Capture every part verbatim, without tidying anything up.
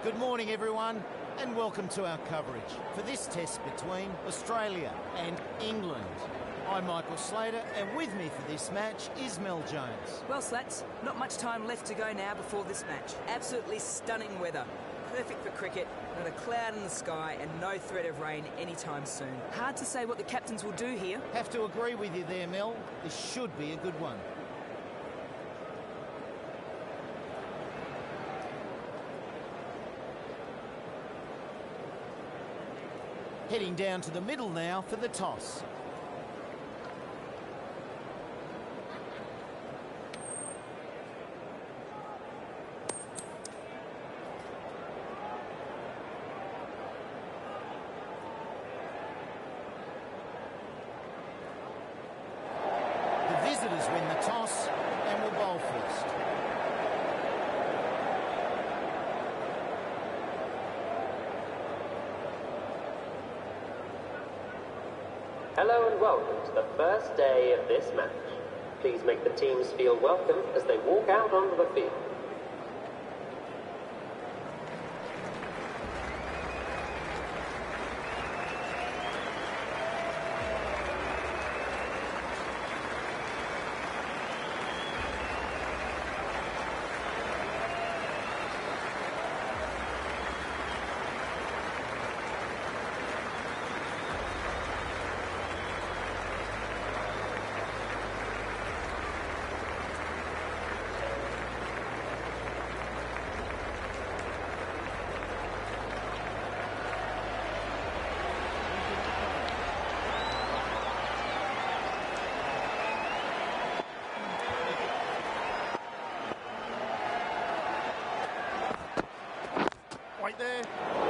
Good morning, everyone, and welcome to our coverage for this test between Australia and England. I'm Michael Slater, and with me for this match is Mel Jones. Well, Slats, not much time left to go now before this match. Absolutely stunning weather. Perfect for cricket, not a cloud in the sky and no threat of rain anytime soon. Hard to say what the captains will do here. Have to agree with you there, Mel. This should be a good one. Heading down to the middle now for the toss. The visitors win the toss and will bowl first. Hello and welcome to the first day of this match. Please make the teams feel welcome as they walk out onto the field. Right there.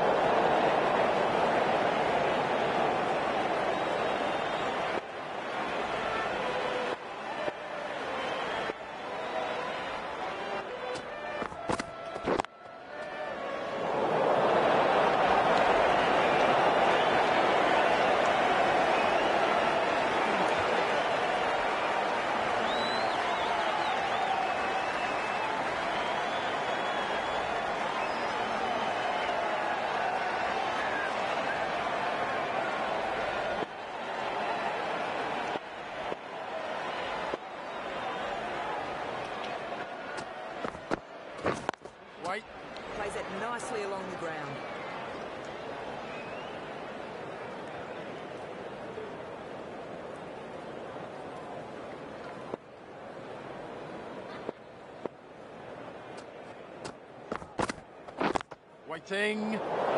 Wait. Plays it nicely along the ground. Waiting.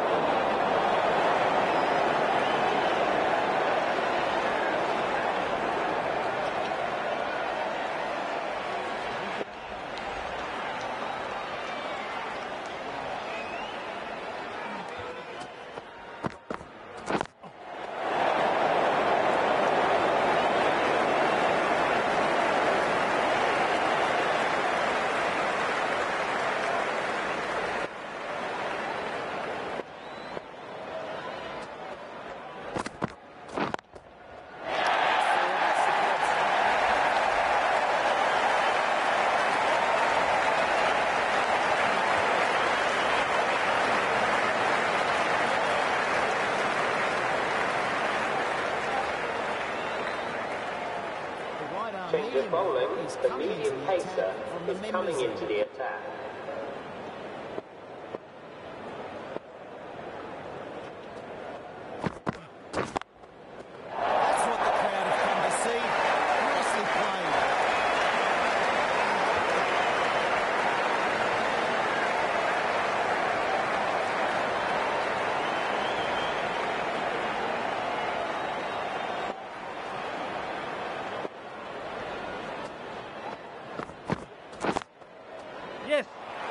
Change of bowling, the medium pacer is coming into the attack. That's what the crowd have come to see. Nicely played. Yes.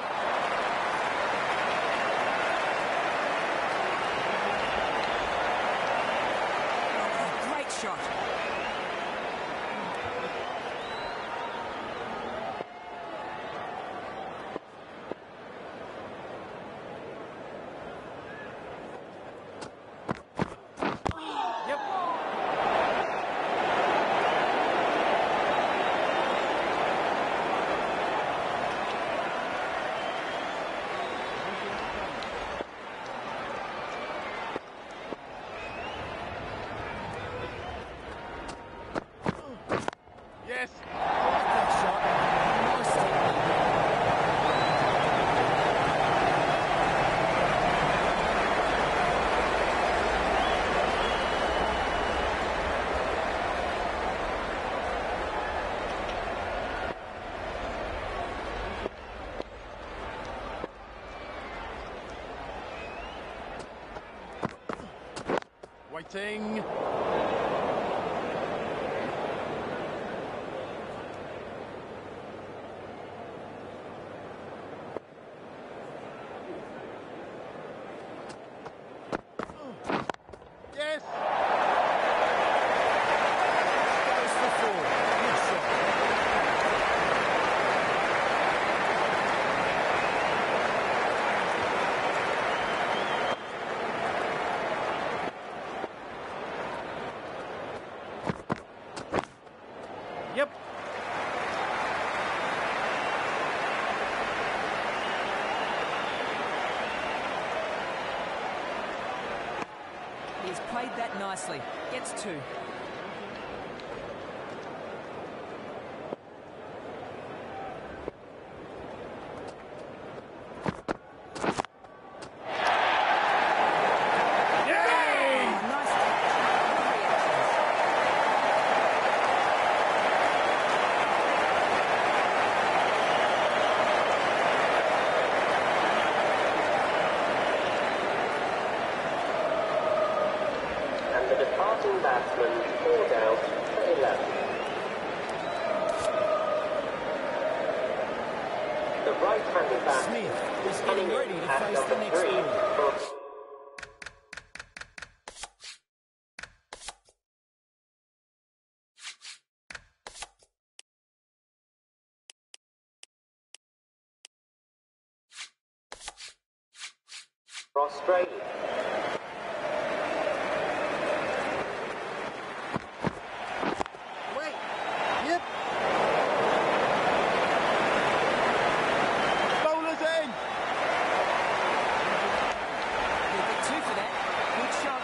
Great shot. Yep. That shot. Nice technique. Waiting. Yes. Goes for four. Good shot. Yep. He's played that nicely. Gets two. Yay! Oh, nice catch. Good reactions. And the departing batsman pulled out for eleven. The right-handed batsman Smith is coming getting ready in to at face the number next three ball. for Australia. Wait. Yep. Bowler's in. He'll get two for that. Good shot.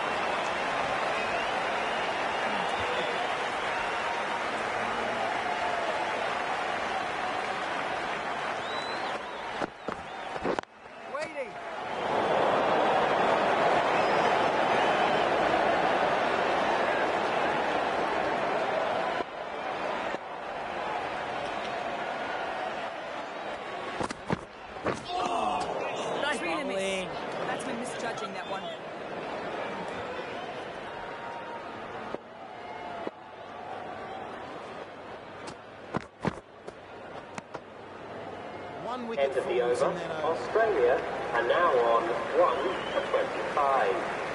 Waiting. Nice really miss. That's been misjudging that one. One wicket End of the falls over. in that over. Australia are now on one for twenty-five.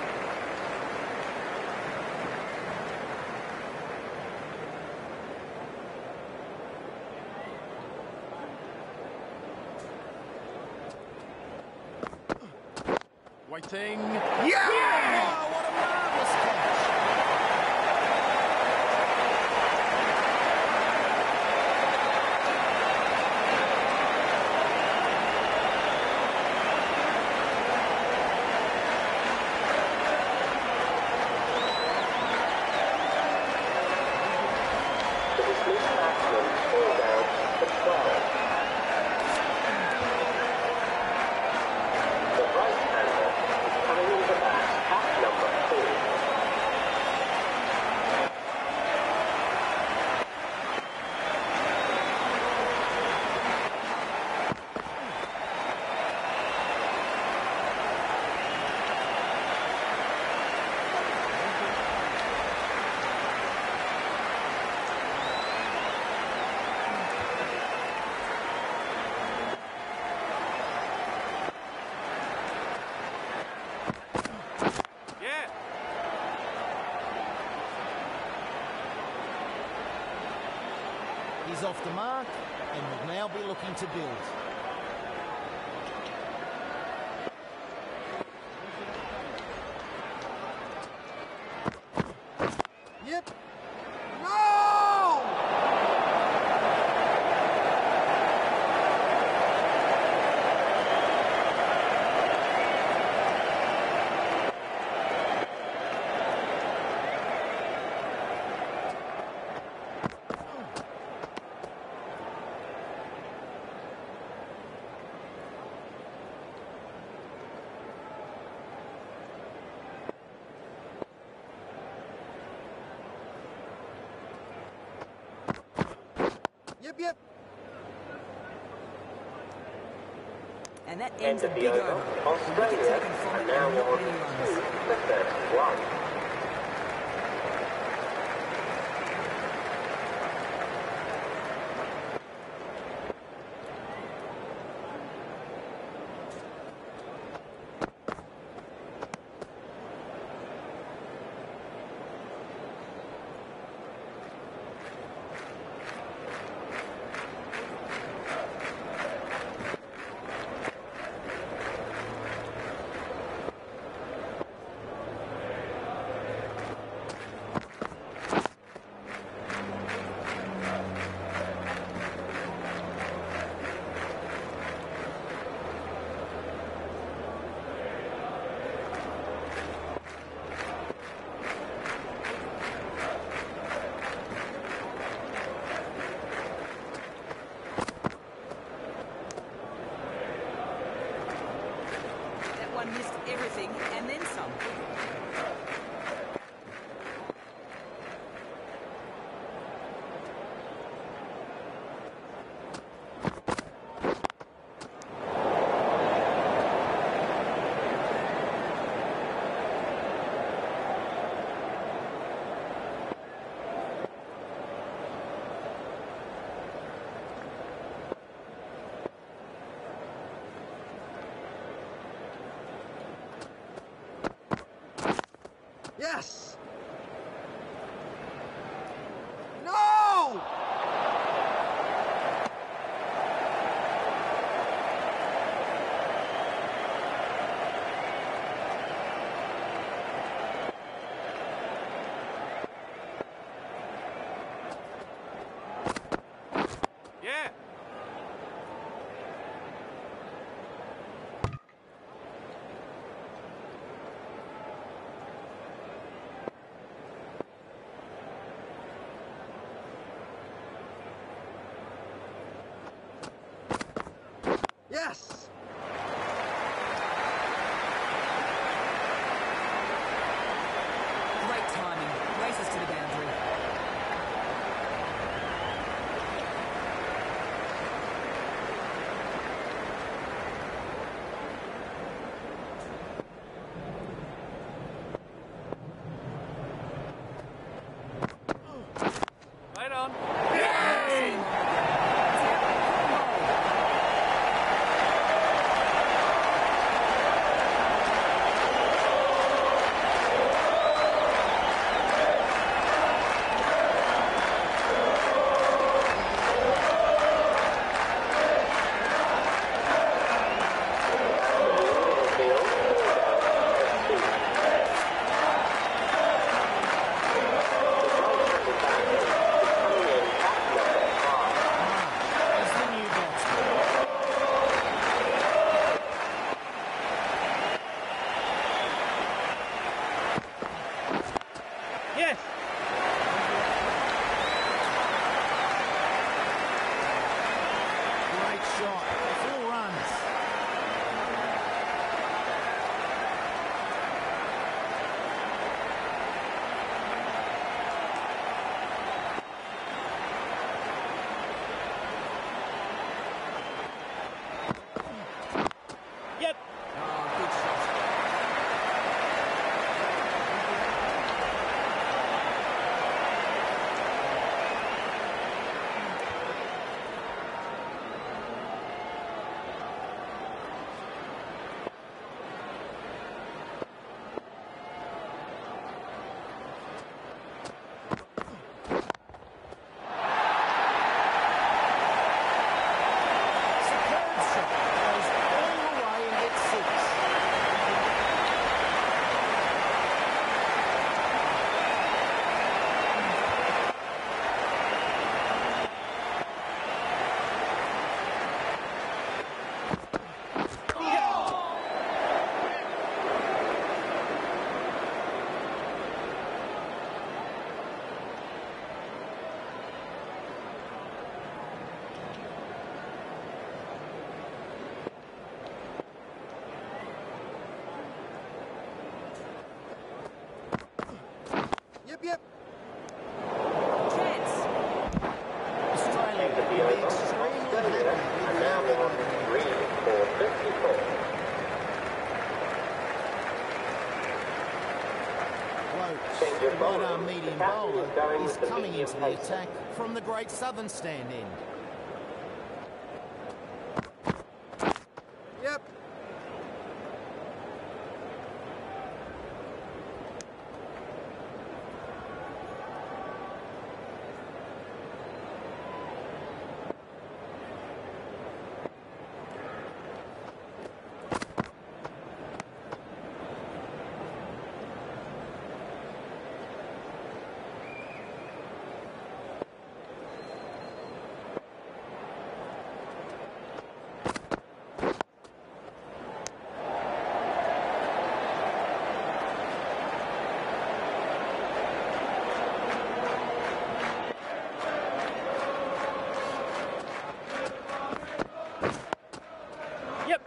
Waiting. Oh, what a marvellous catch. The dismissed batsman pulled out for twelve. The right-hander is coming into bat at number four. Yeah. He's off the mark and will now be looking to build. Yep. No! Yep, yep. And that End ends a of the big over. over. The wicket Australia taken from are it now and not on many two runs. for thirty-one. Missed everything and then some. Yes! No! Yeah! Yes! Great timing. Races to the boundary. Right on. Yes! Great shot. Four runs. Yep! Oh, good shot. be over. Australia are now on three for fifty-four. Change of Right bowling. arm medium The captain bowler is going is with the coming medium into the pacer. attack from the Great Southern Stand end. Yep. Yep.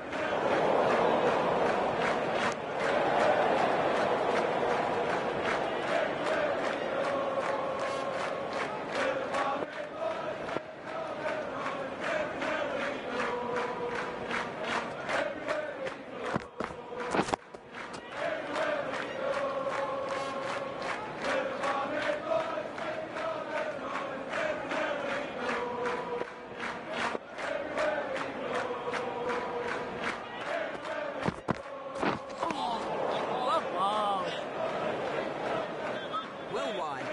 Well wide.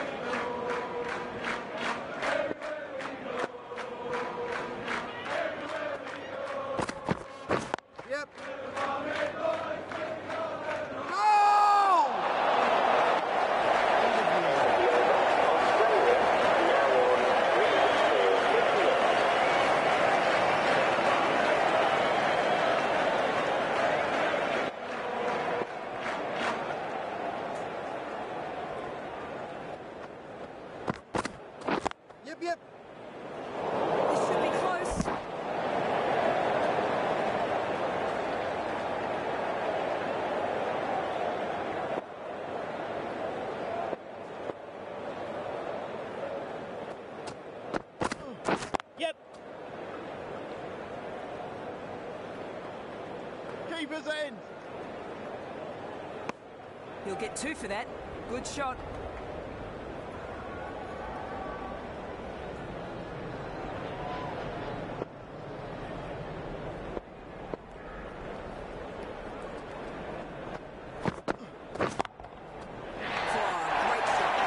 Yep. No! Australia are now on three for fifty-eight. Yep, yep. This should be close. Yep. Keeper's end. He'll get two for that. Good shot. Oh, great shot.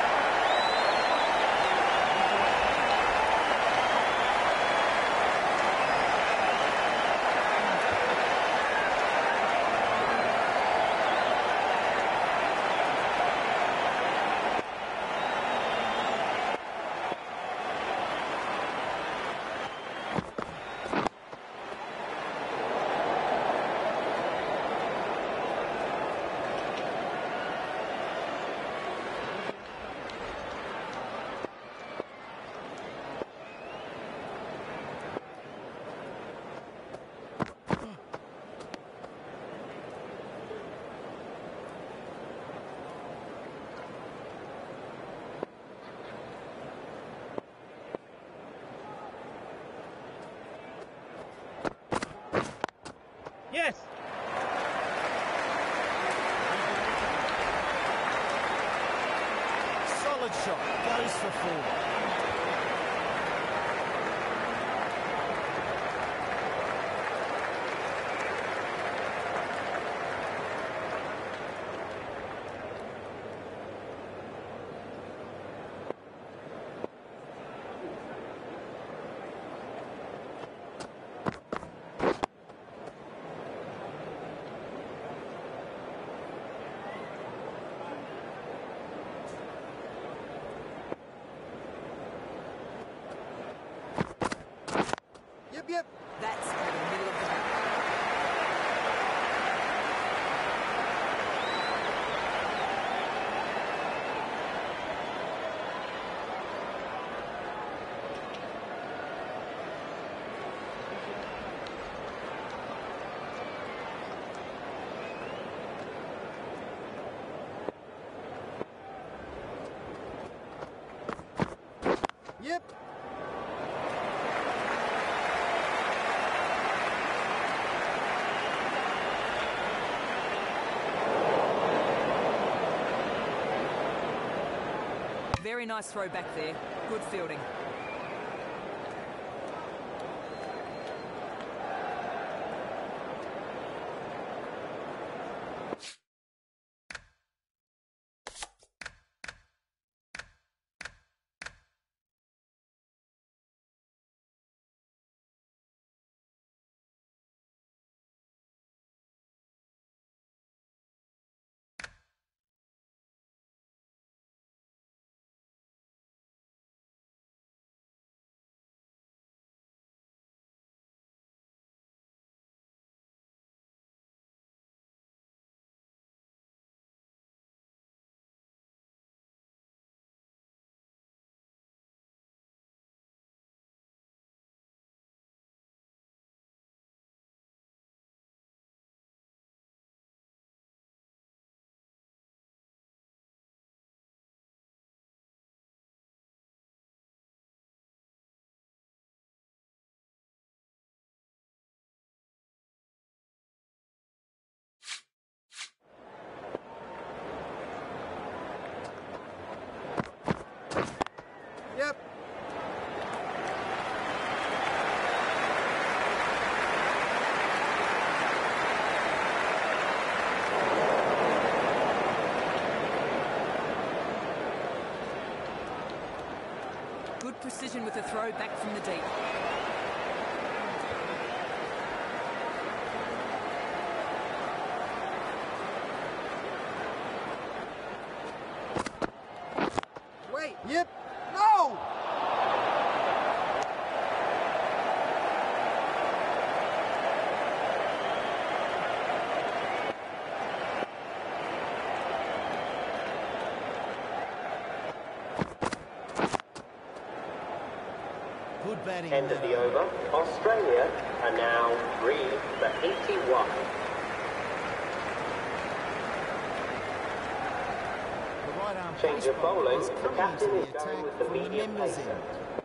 Yes. Solid shot, goes for four. Yep, yep. That's over the middle of the bat. Yep. Very nice throw back there. Good fielding. Yep. Good precision with a throw back from the deep. Wait. Yep. No! Good batting. End of the over. Australia are now three for eighty-one. The right arm Change pace of bowler bowling. is The coming captain into is the going attack with the from the medium members pacer. end.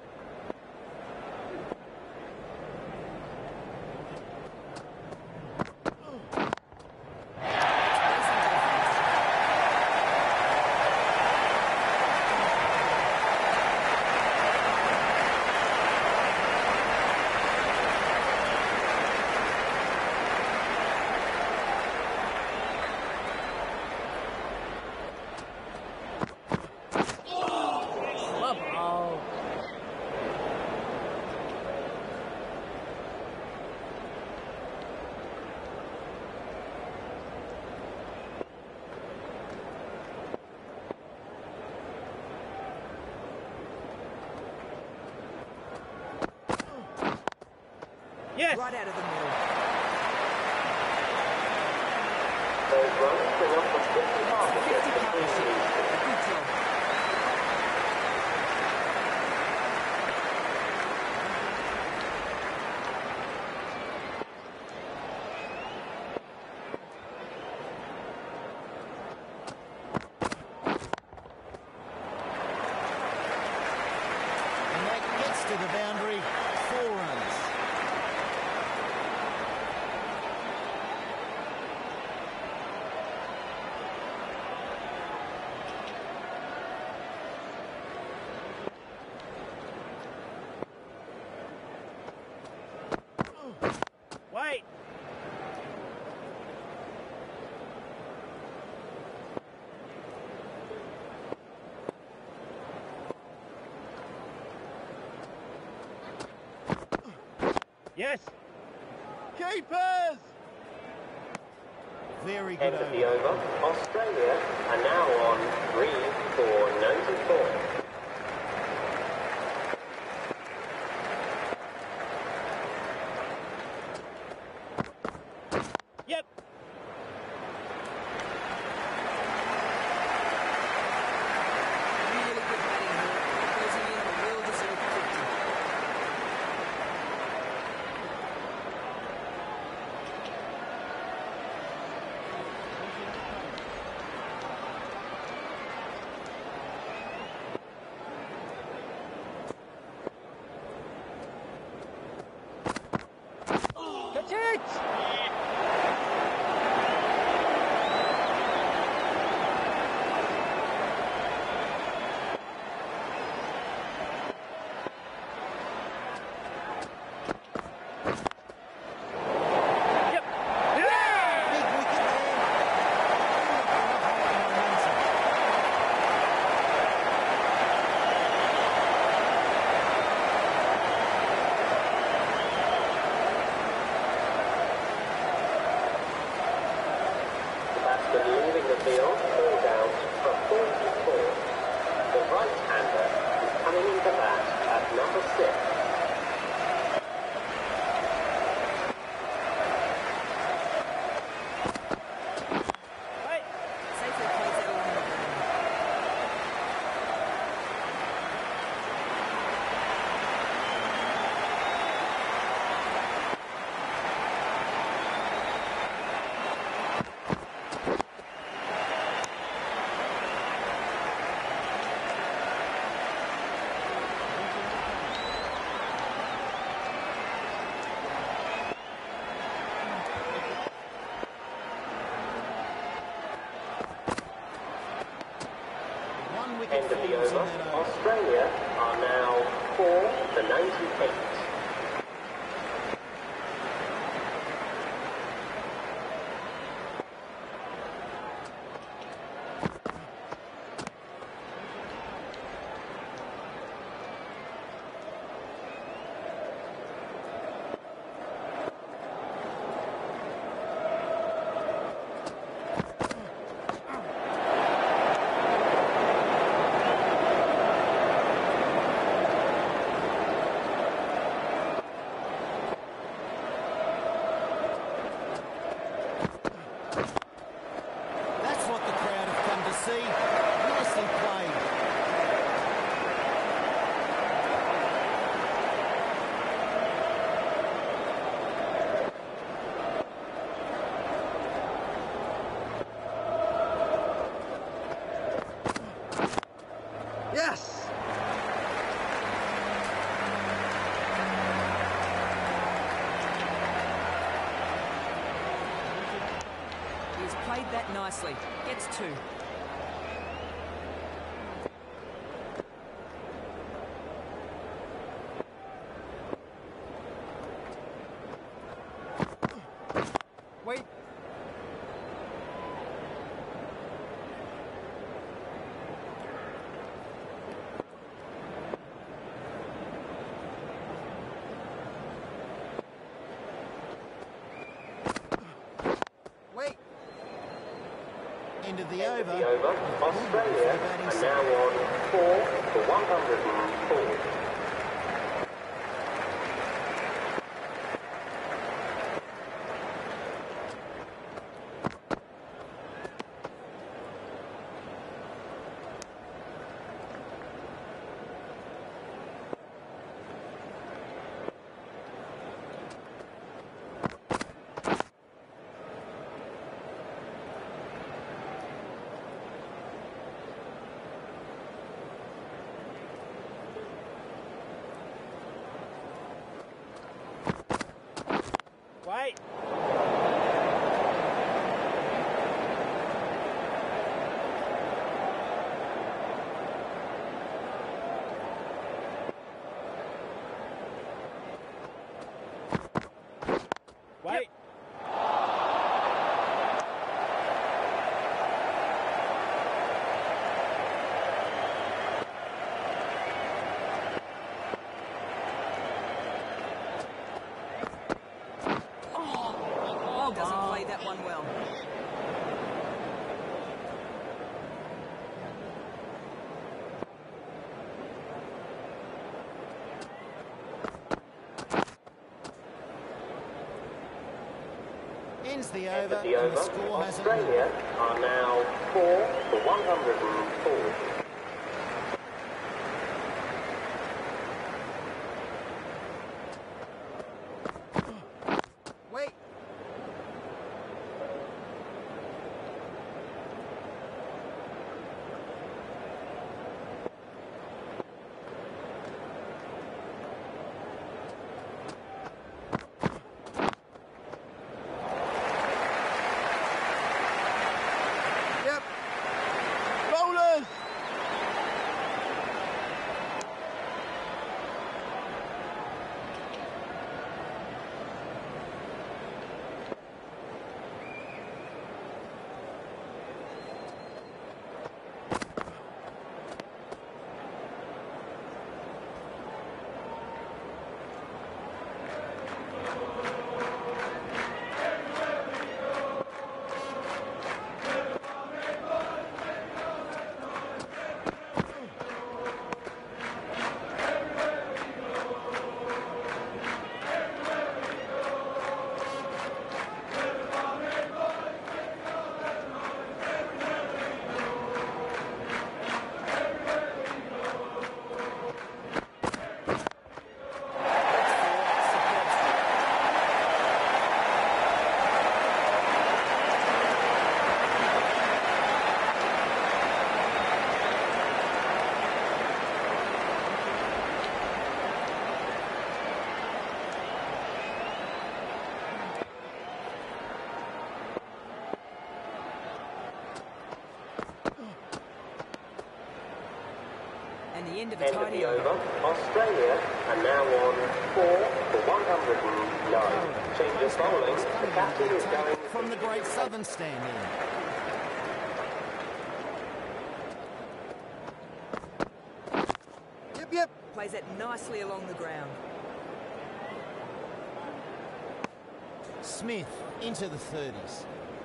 Yes. Right out of the middle. Those runs bring up the fifty partnership fifty between partnership. these two. Good job. And that gets to the boundary. Four runs. Wait. Yes. Keepers. Very good End of the over. over. Australia are now on three for ninety-four. Yep. Really good batting here. Closing in on a well-deserved fifty. runs in over. that over. Australia are now four for ninety-eight. Yes! He's played that nicely. Gets two. Wait. Wait. End of the End over. of the over. Australia are now on four for one hundred four. Wait. Wait. Oh, doesn't play that one well. Ends the End over, of the and over. the score hasn't Australia moved. are now four for one hundred four. Wait. Yep. Bowlers! the end of the End of tidy the over. over. Australia are now on four for one hundred nine. Change of bowling. The captain is going from the Great Southern stand in. Yep, yep. Plays that nicely along the ground. Smith into the thirties.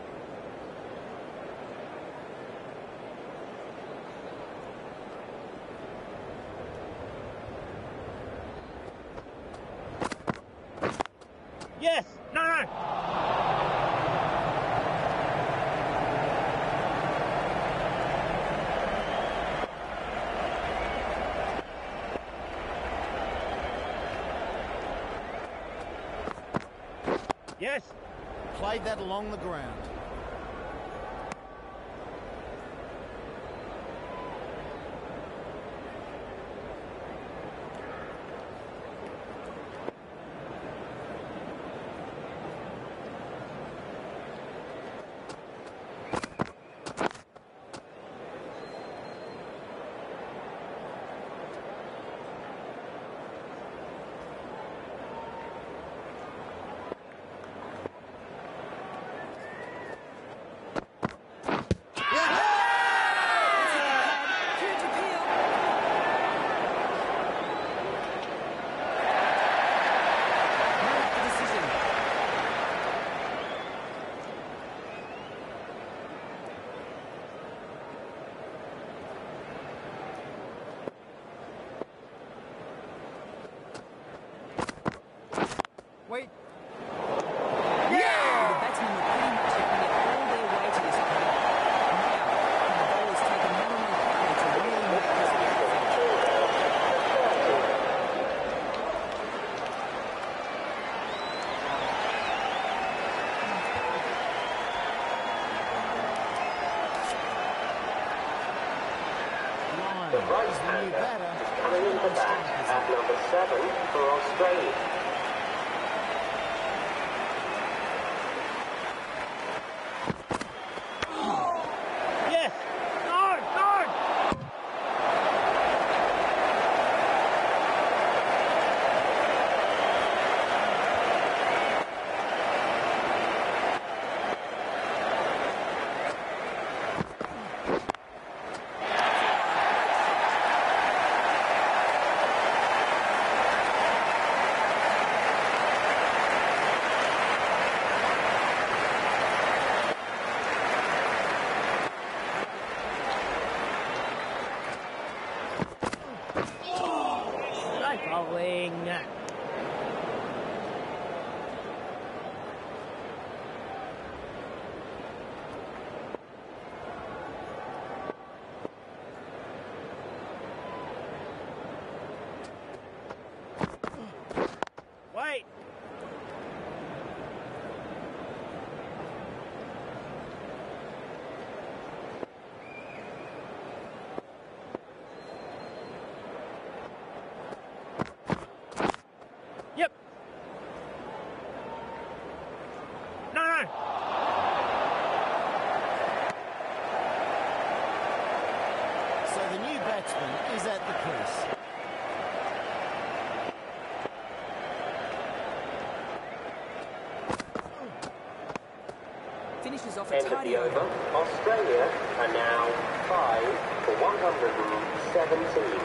Yes. No, no. Yes. Played that along the ground. Huge appeal. Make the decision. Wait. The batsmen were pretty much giving it all their way to this point. Now, the bowlers take a not only carefully to really make this happen. Line The right is the new hander batter. is coming into bat at number seven for Australia. Yes. No, no. Strike bowling. Wait. Yep. No, no. So the new batsman is at the crease. Finishes off a End of tidy the over. over. Australia are now five for one hundred seventeen.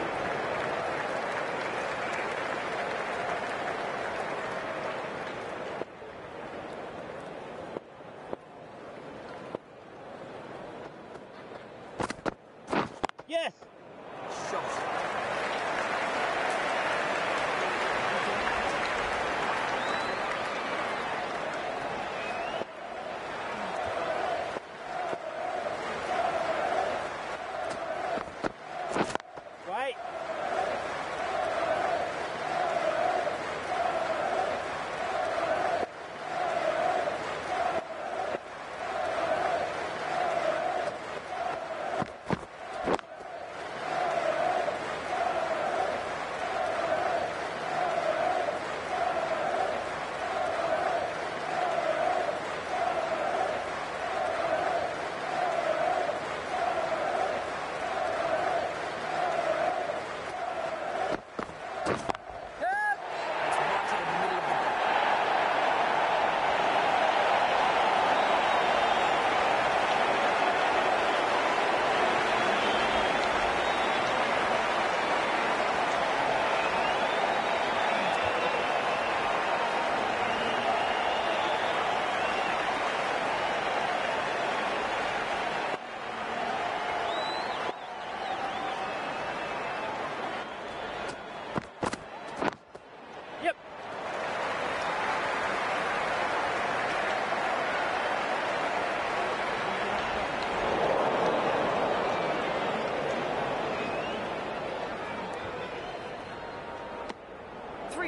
Yes. Shot. Wait.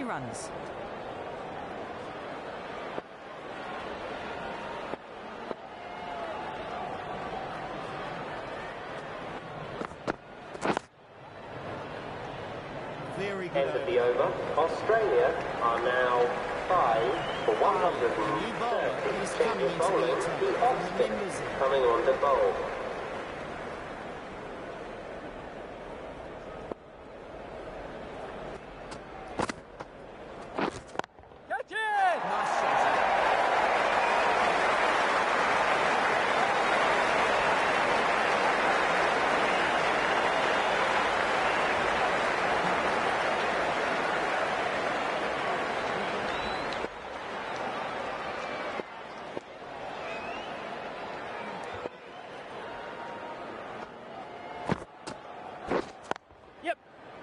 two runs. Very good. End of the over. Australia are now five for one hundred New bowler is thirty. coming Change into of bowling. the attack The from the off-spin members there. coming on to bowl. Catch it! Nice shot. Yep.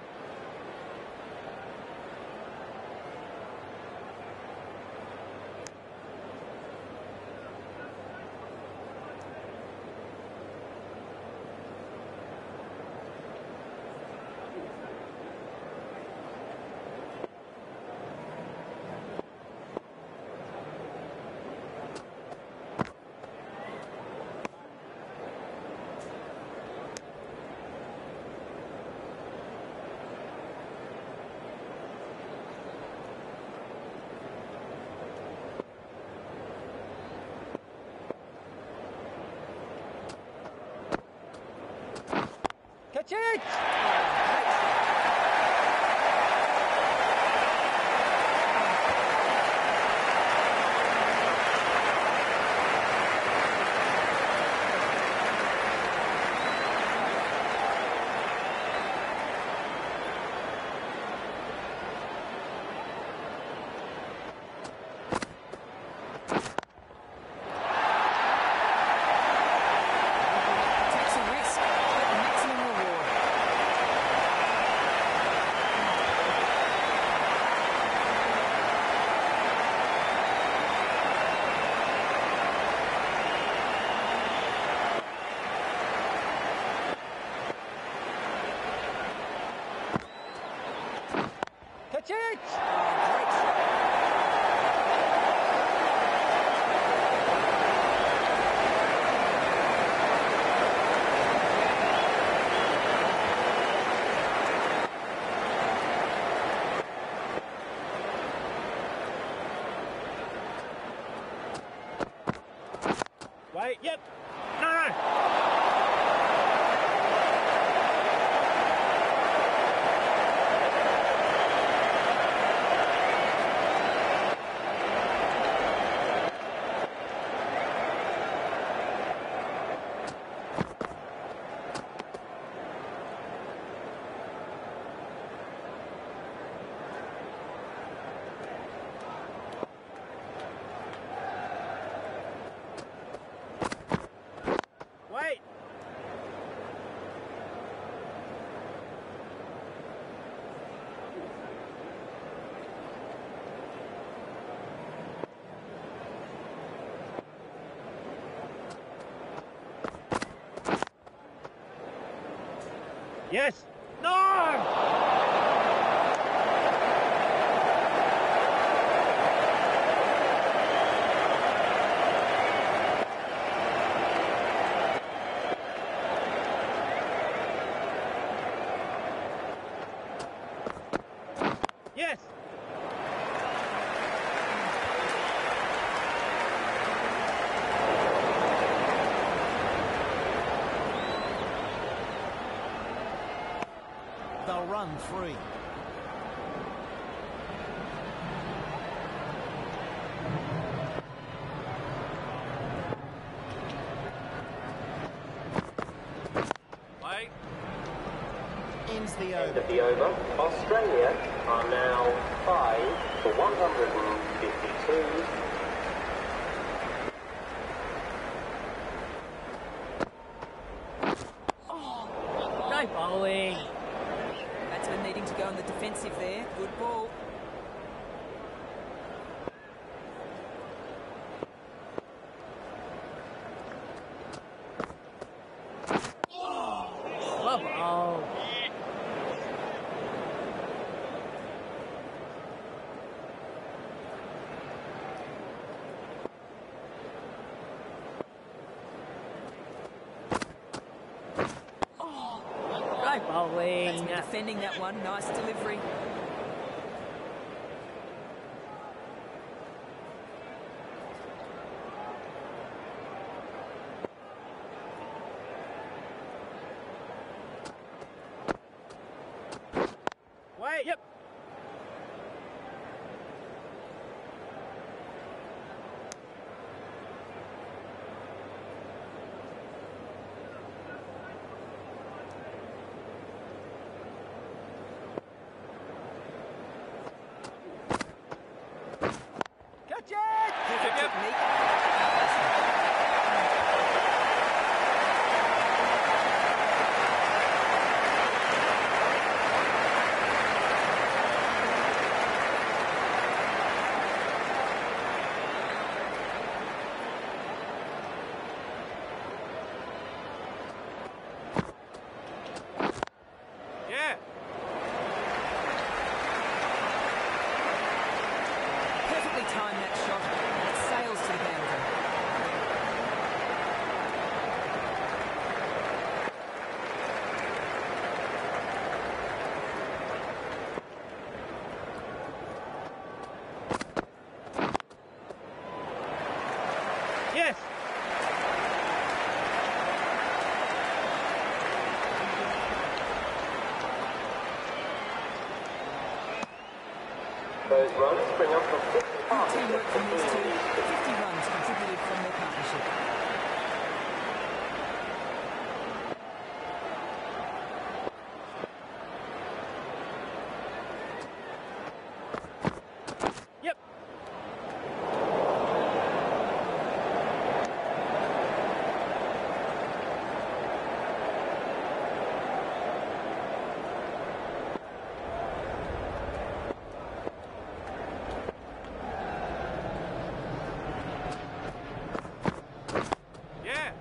Catch it! Takes a risk, but the maximum reward. Catch it! Great shot. Wait, yep. No, no. Wait. Yes. No! Yes. They'll run three. Wait. Ends the End over. of the over. Australia are now five for one hundred fifty-two. No bowling. Batsman needing to go on the defensive there. Good ball. Well bowled. bowling. Batsman defending that one. Nice delivery. Wait, yep. Catch it! Perfect Yep. technique. Yeah. Perfectly timed that shot. And it sails to the boundary. Yes. Those runs bring up from fifty-five Good teamwork from these two. to fifty runs contributed from their partnership. Yep. Yeah.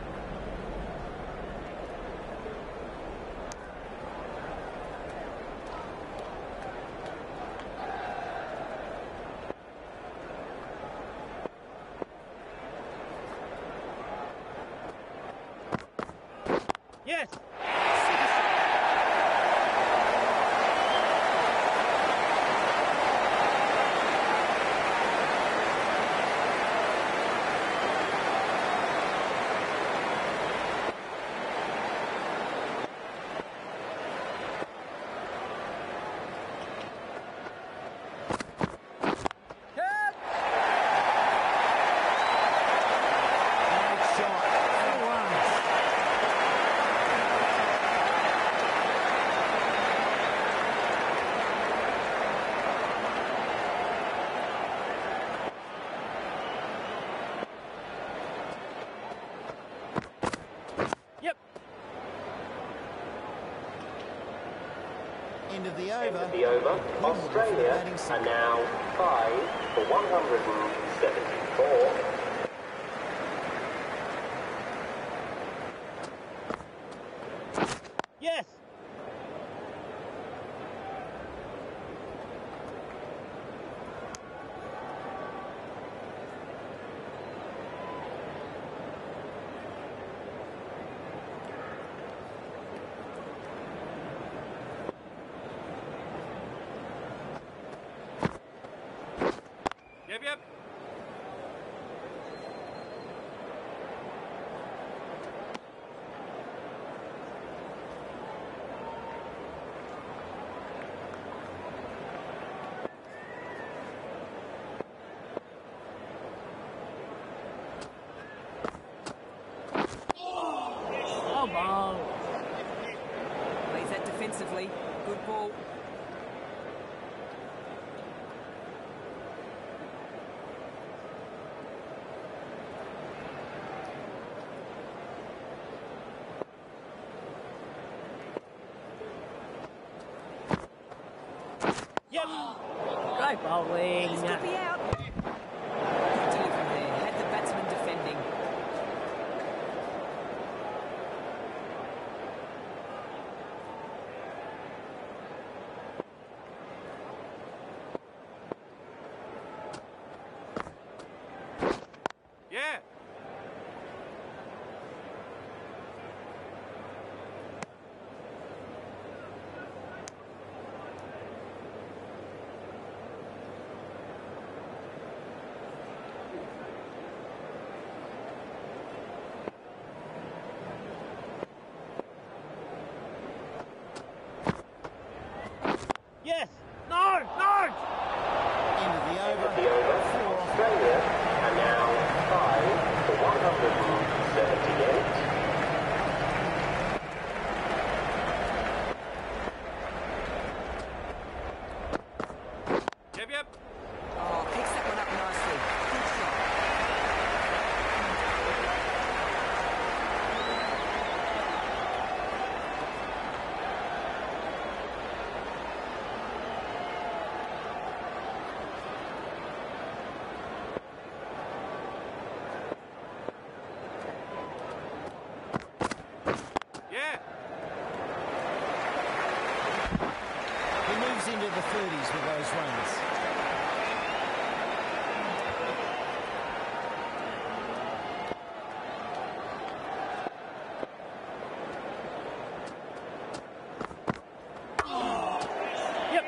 Yes. Catch. Great shot. Four runs. Yep. End of the End over. of the over. Wimbledon for the Australia batting are side. now five for one hundred seventy-four. Yes. Yep, yep. Oh, ball. Plays that defensively. Good ball. Yep. Great bowling. This could be out. Good delivery there. Had the batsman defending. Yeah. thirty-eight. Yep, yep. Oh, picks that one up nicely. Good shot. Yeah. He moves into the thirties with those runs. Yep.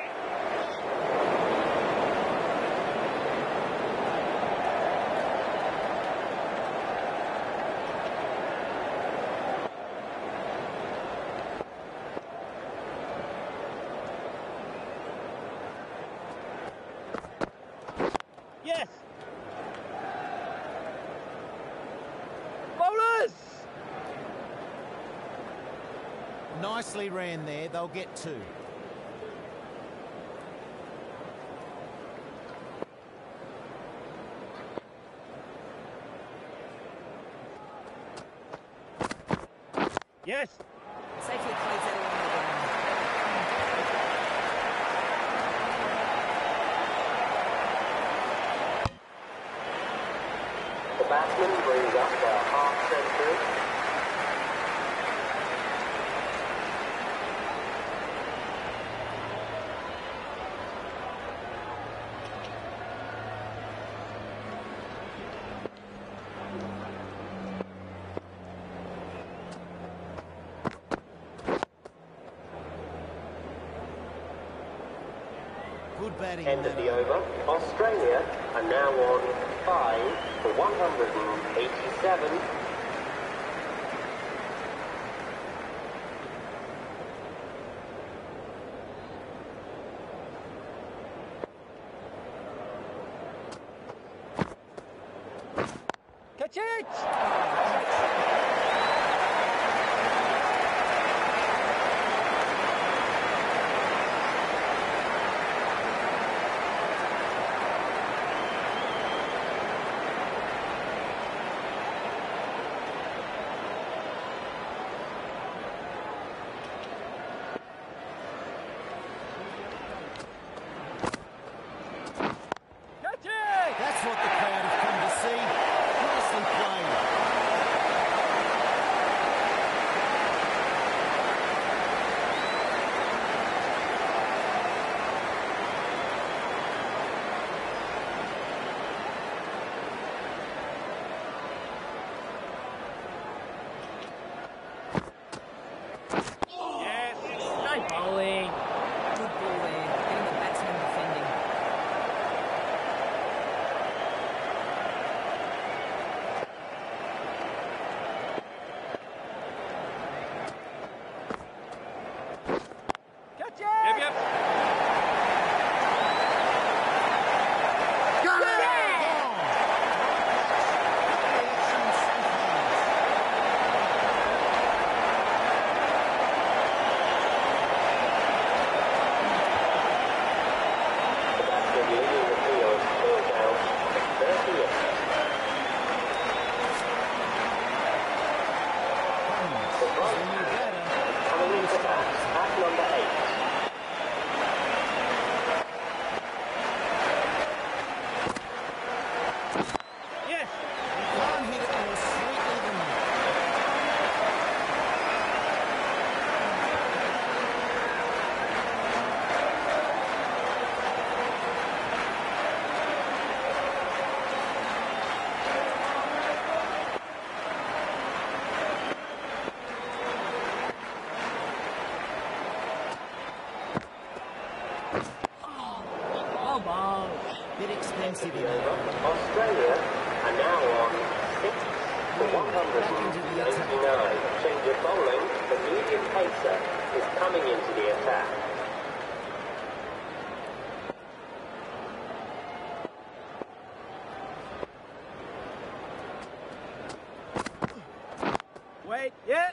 Yes. Bowlers. Nicely ran there. They'll get two. Yes. Safely plays that along the ground. The batsman brings up their half century. Good batting. End of the over. Australia are now on five for one hundred eighty-seven. Catch it. Catch it. That's what the crowd have come to see. Nicely played. Yes. Nice bowling. Good ball there. Getting the batsman defending. Catch it. Yep, yep. The batsman leading the field is out at thirty-eight. The right hand coming into bat at number eight. Yes. Can't hit it more sweetly than that. Well bowled. Bit expensive The in over. that. Australia are now on six for one hundred eighty-nine. Change of bowling. The medium pacer is coming into the attack. Eight. Yeah.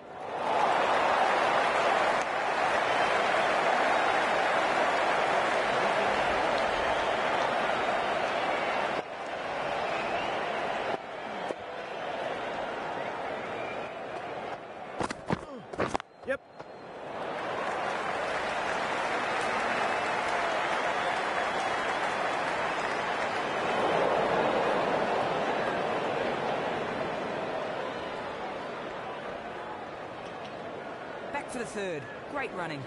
Yep. Back for the third. Great running.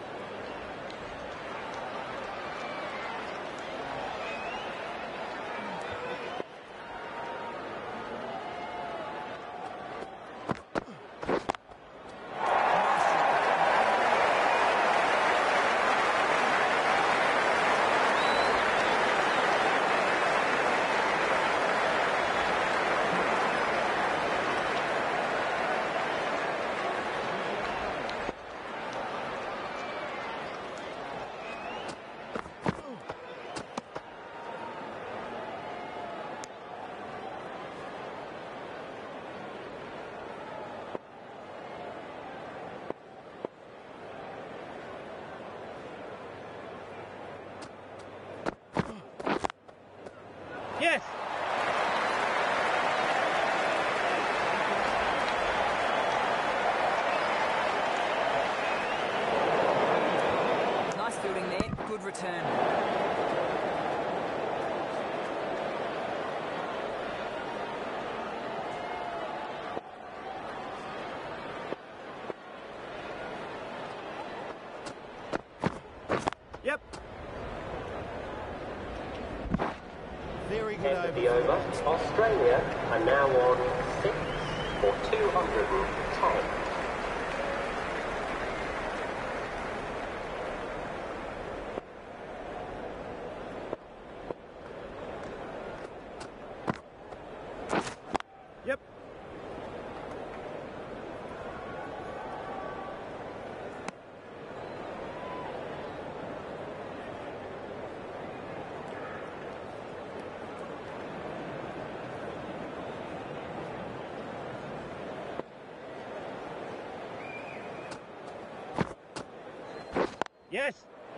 Yes. Nice fielding there. Good return. Yep. Very good End of the over. over. Australia are now on six for two hundred ten. Yep. Yes.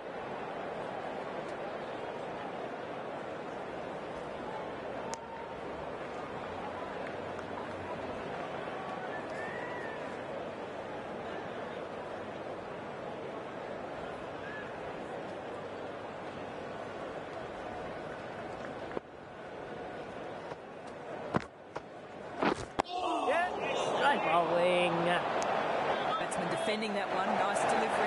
Yeah. Nice bowling. Batsman defending that one. Nice delivery.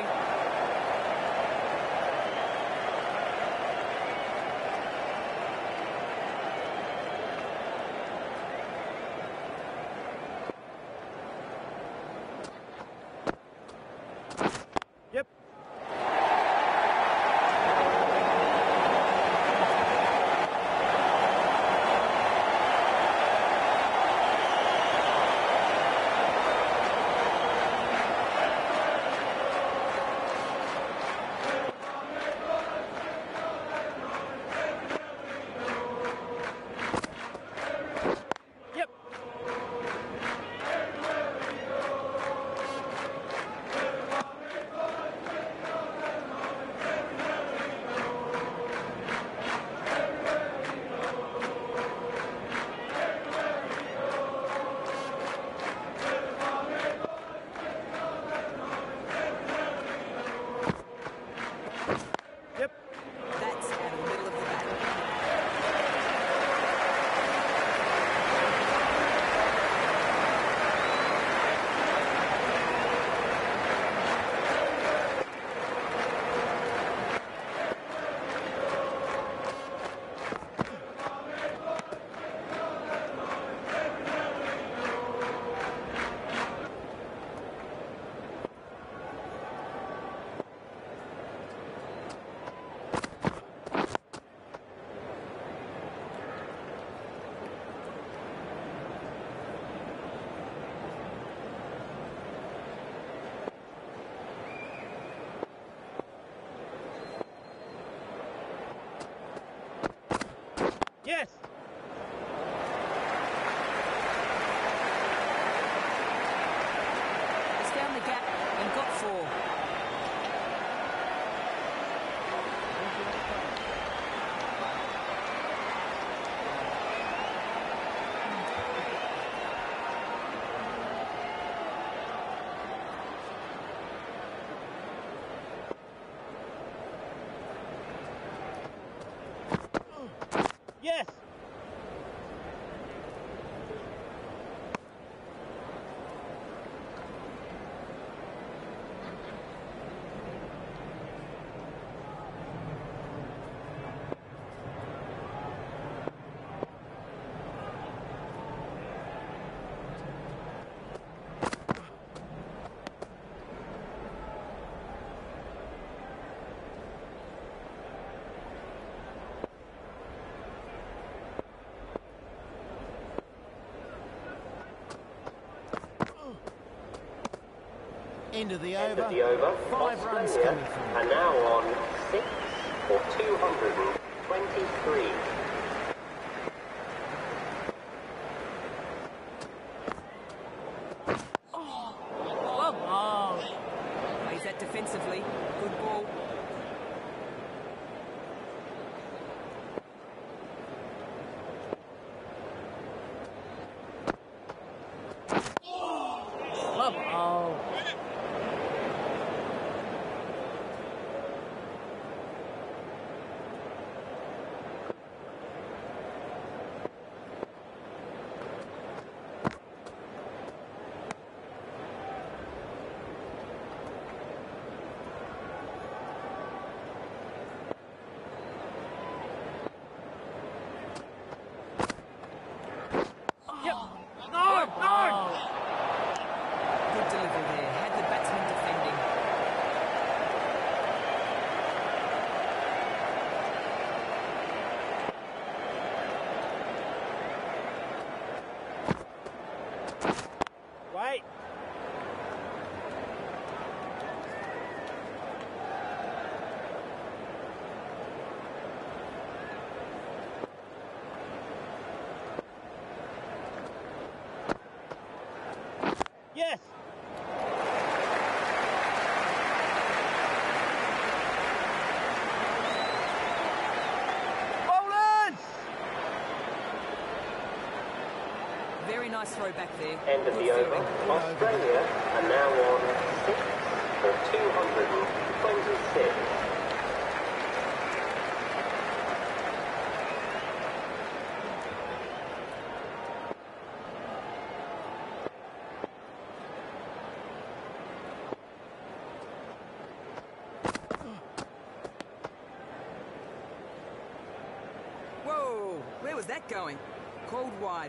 Yep. Yep. Yep. That's out of the middle of the bat. Yes. Yes. End of the End over. of the over. Five runs Australia coming through. are now on six for two hundred twenty-three. Come on. Plays that defensively. Good ball. Come on. Yep. No, no. Good delivery there. Had the batsman defending. Wait. Yes. Bowlers. Very nice throw back there. End of Good the over. fielding. Australia are now on six for two hundred twenty-six. Whoa! Where was that going? Called wide.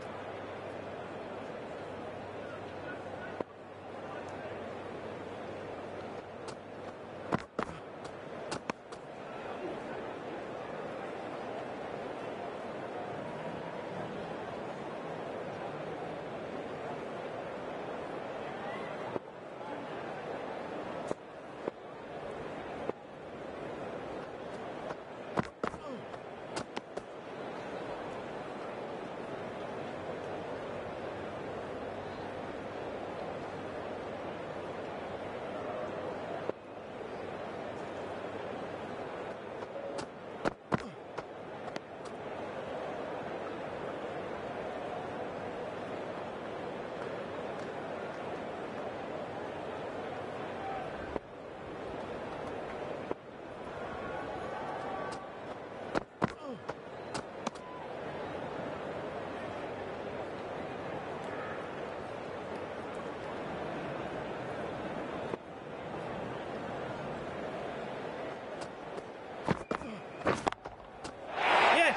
Yes.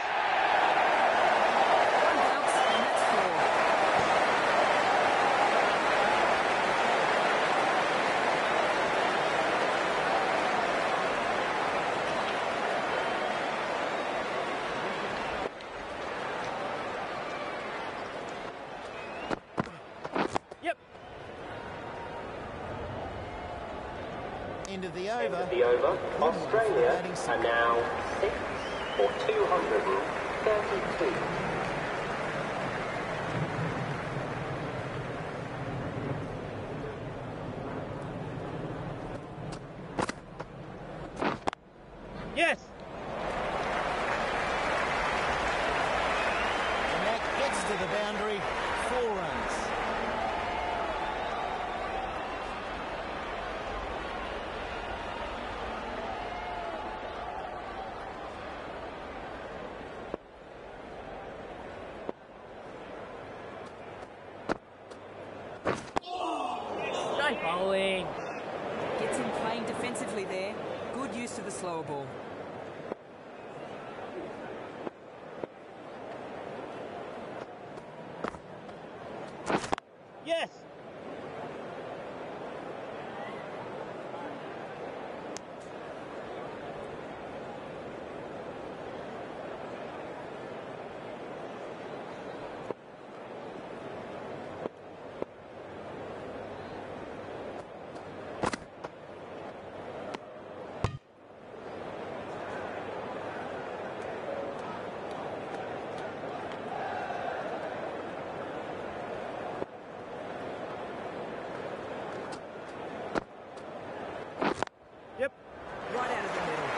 One bounce and that's four. Yep. End of the End over. of the over. Good one for the Australia batting are side. now six for two hundred thirty-two. Yes. And that gets to the boundary. Four runs. Bowling. Gets him playing defensively there. Good use of the slower ball. Yes. Yep. Right out of the middle.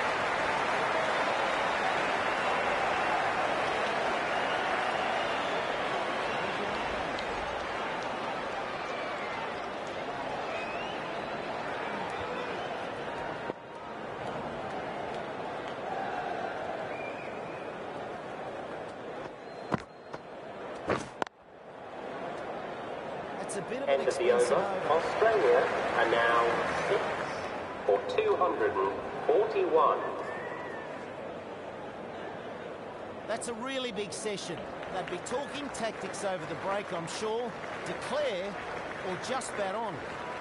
That's a bit of an End of the expensive over. over. Australia are now six for two hundred forty-one. That's a really big session. They'd be talking tactics over the break, I'm sure. Declare or just bat on.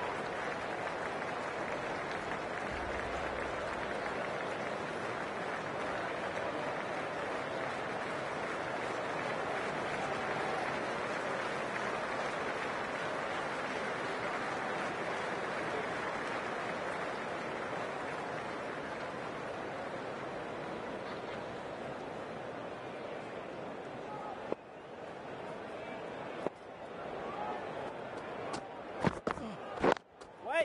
Wait.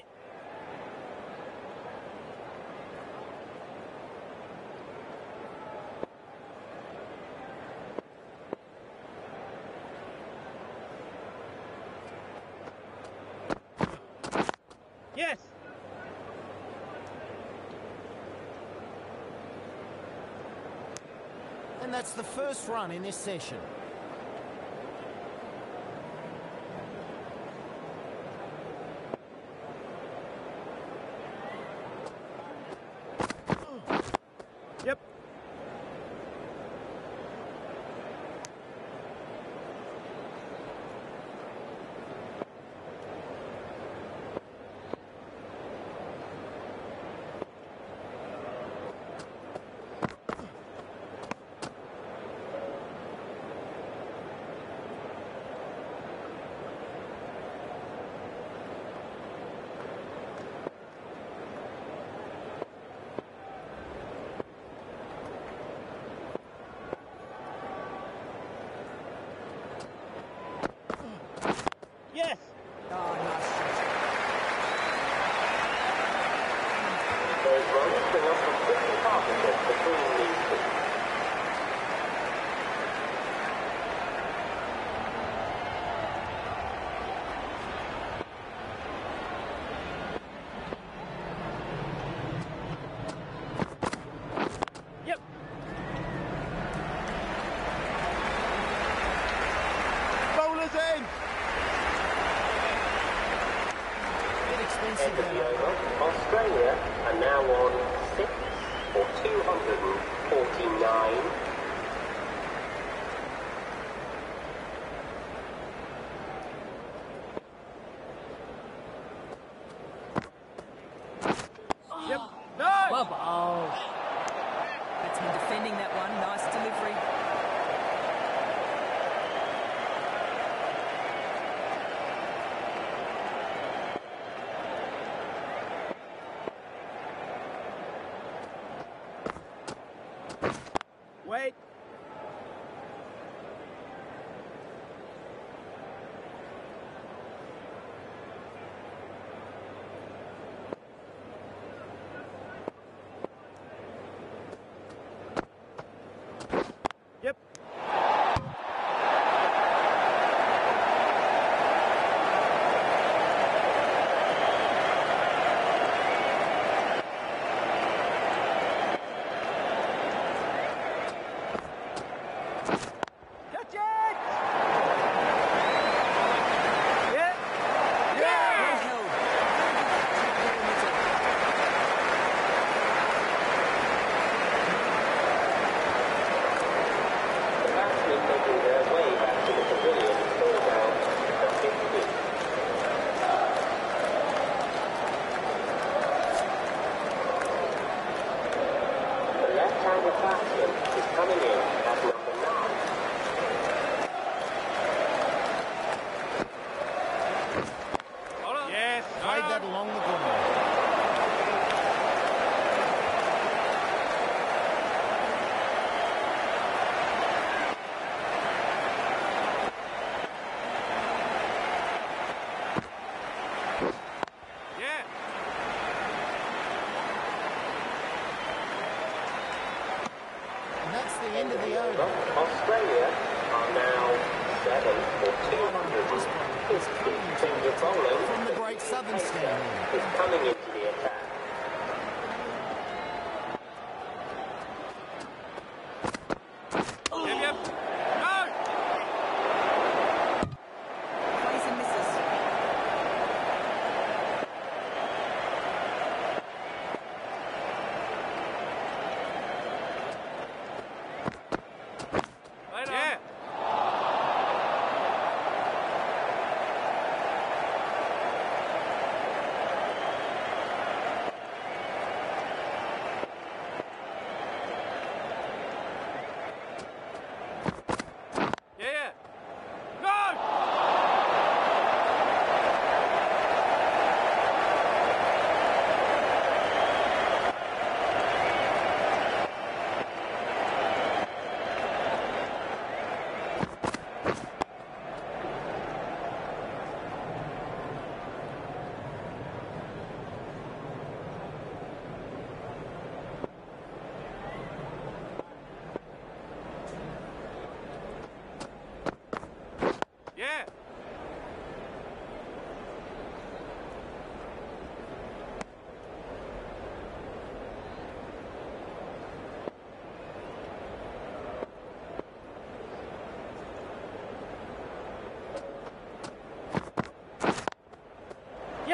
Yes. And that's the first run in this session. Yep. Yes. Oh, nice shot. Those runs bring up a quick partnership between these two. Yep. Bowlers in. Bit expensive End of that the over. over. Australia are now on six for two hundred forty-nine. Yep. No. Bubble. Batsman defending that one. Nice delivery. Wait.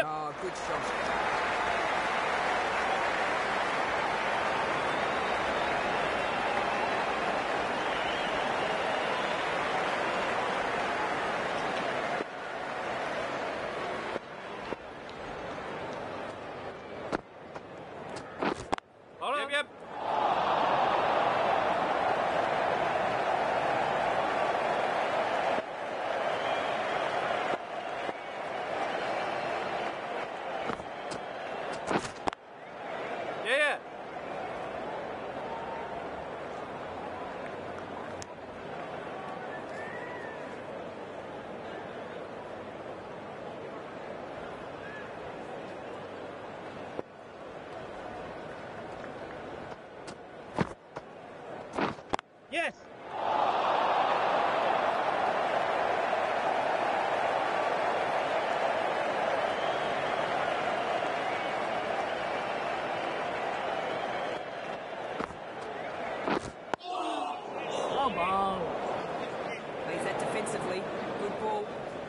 Yep. Oh, good shot. Hold on. Yep, yep. Yeah, yeah. Yes. Come on. Plays that defensively. Good ball.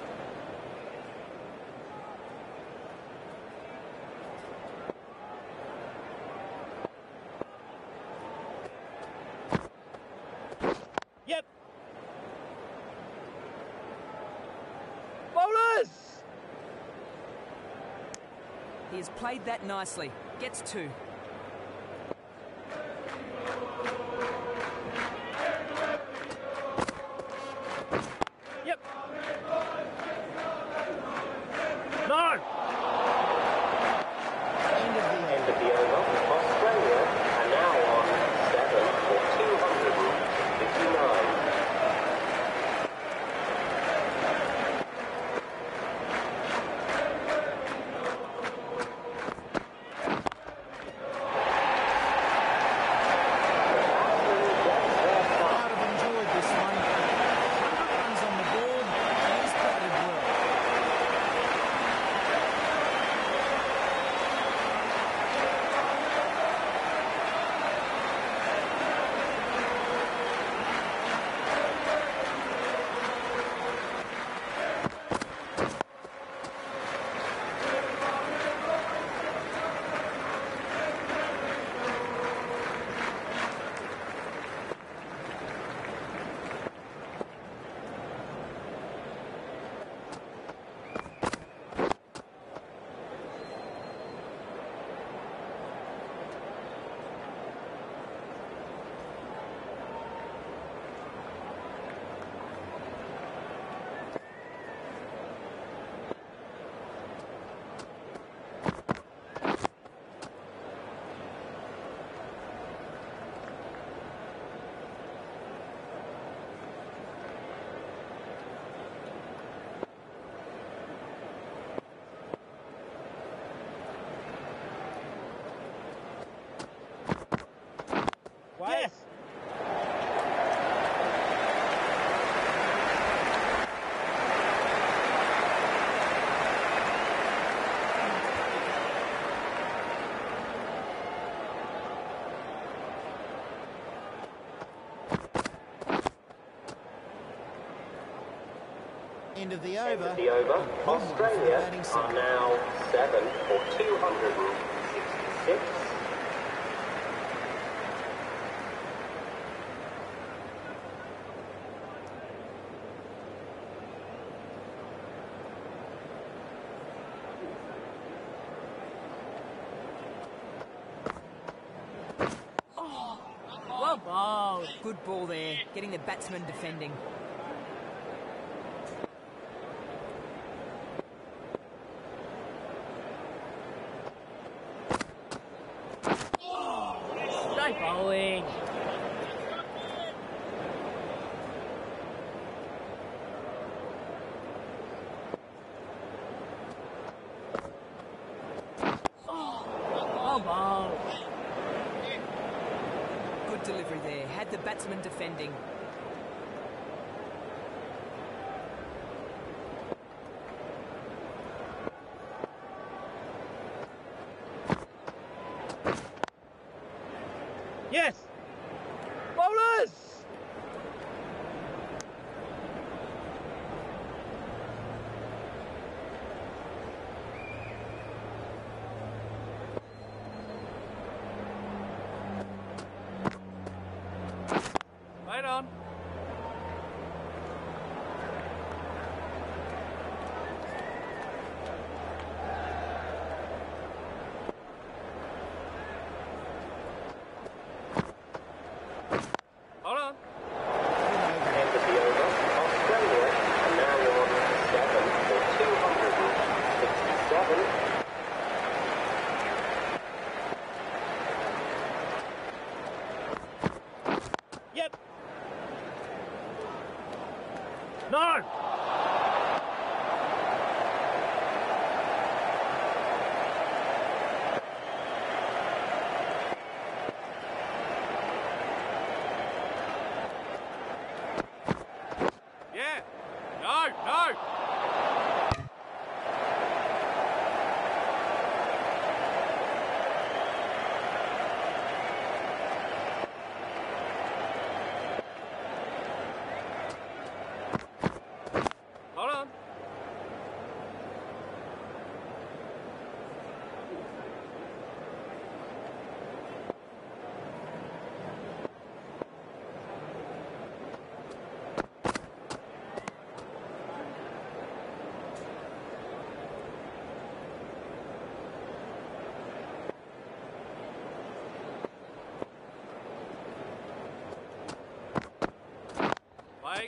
Yep. Bowlers. He has played that nicely. Gets two. Yep. No. End of the End of the over. Australia are now on seven for two hundred fifty-nine. I'd have enjoyed this one. one hundred runs on the board, and he's batted well. Yes. End of the End over. of the over. And one more for the Australia batting are side. now seven for two hundred sixty-six. Well bowled. Good ball there. Getting the batsman defending. Straight bowling. Well bowled. Good delivery there. Had the batsman defending. Yes. Bowlers. Right on. Hold on. End of the over. Australia are now on seven for two hundred sixty-seven. Yep. No. Yeah. No, no. Hold on. Wait.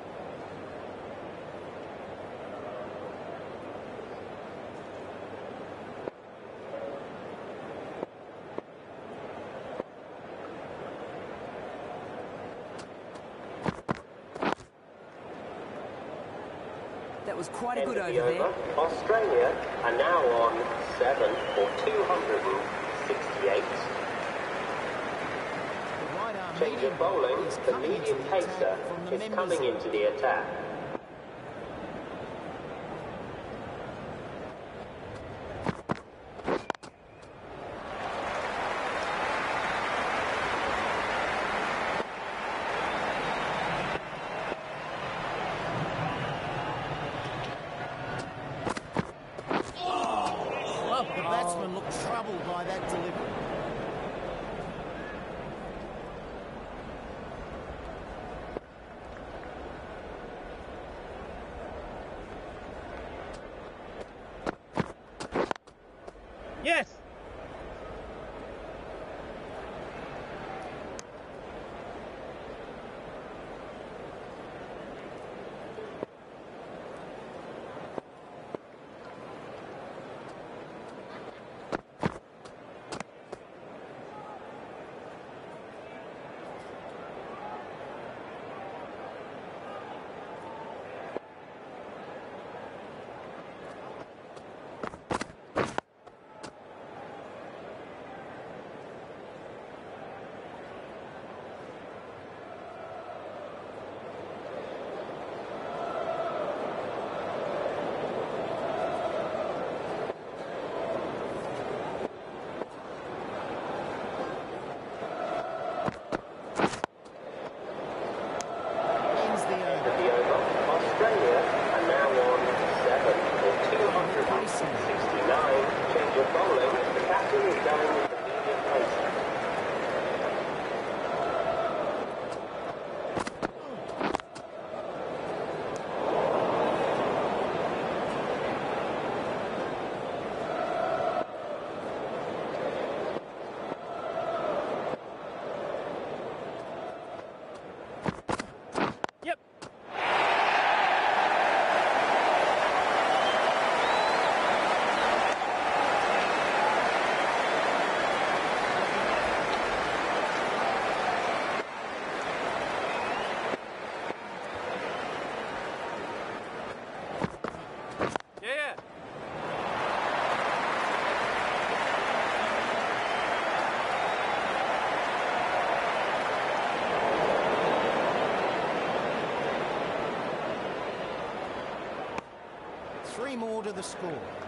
That was quite a End good of over the there. over. Australia are now on seven for two hundred sixty-eight. The right arm Change medium of bowling. is The coming into medium the pacer attack from the is members. coming into the attack. The batsman looked troubled by that delivery. Yes. Ends the End over. of the over. Australia are now on seven for two hundred sixty-nine. Change of bowling. The captain is going with the medium pacer. Yep. Yeah. Three more to the score.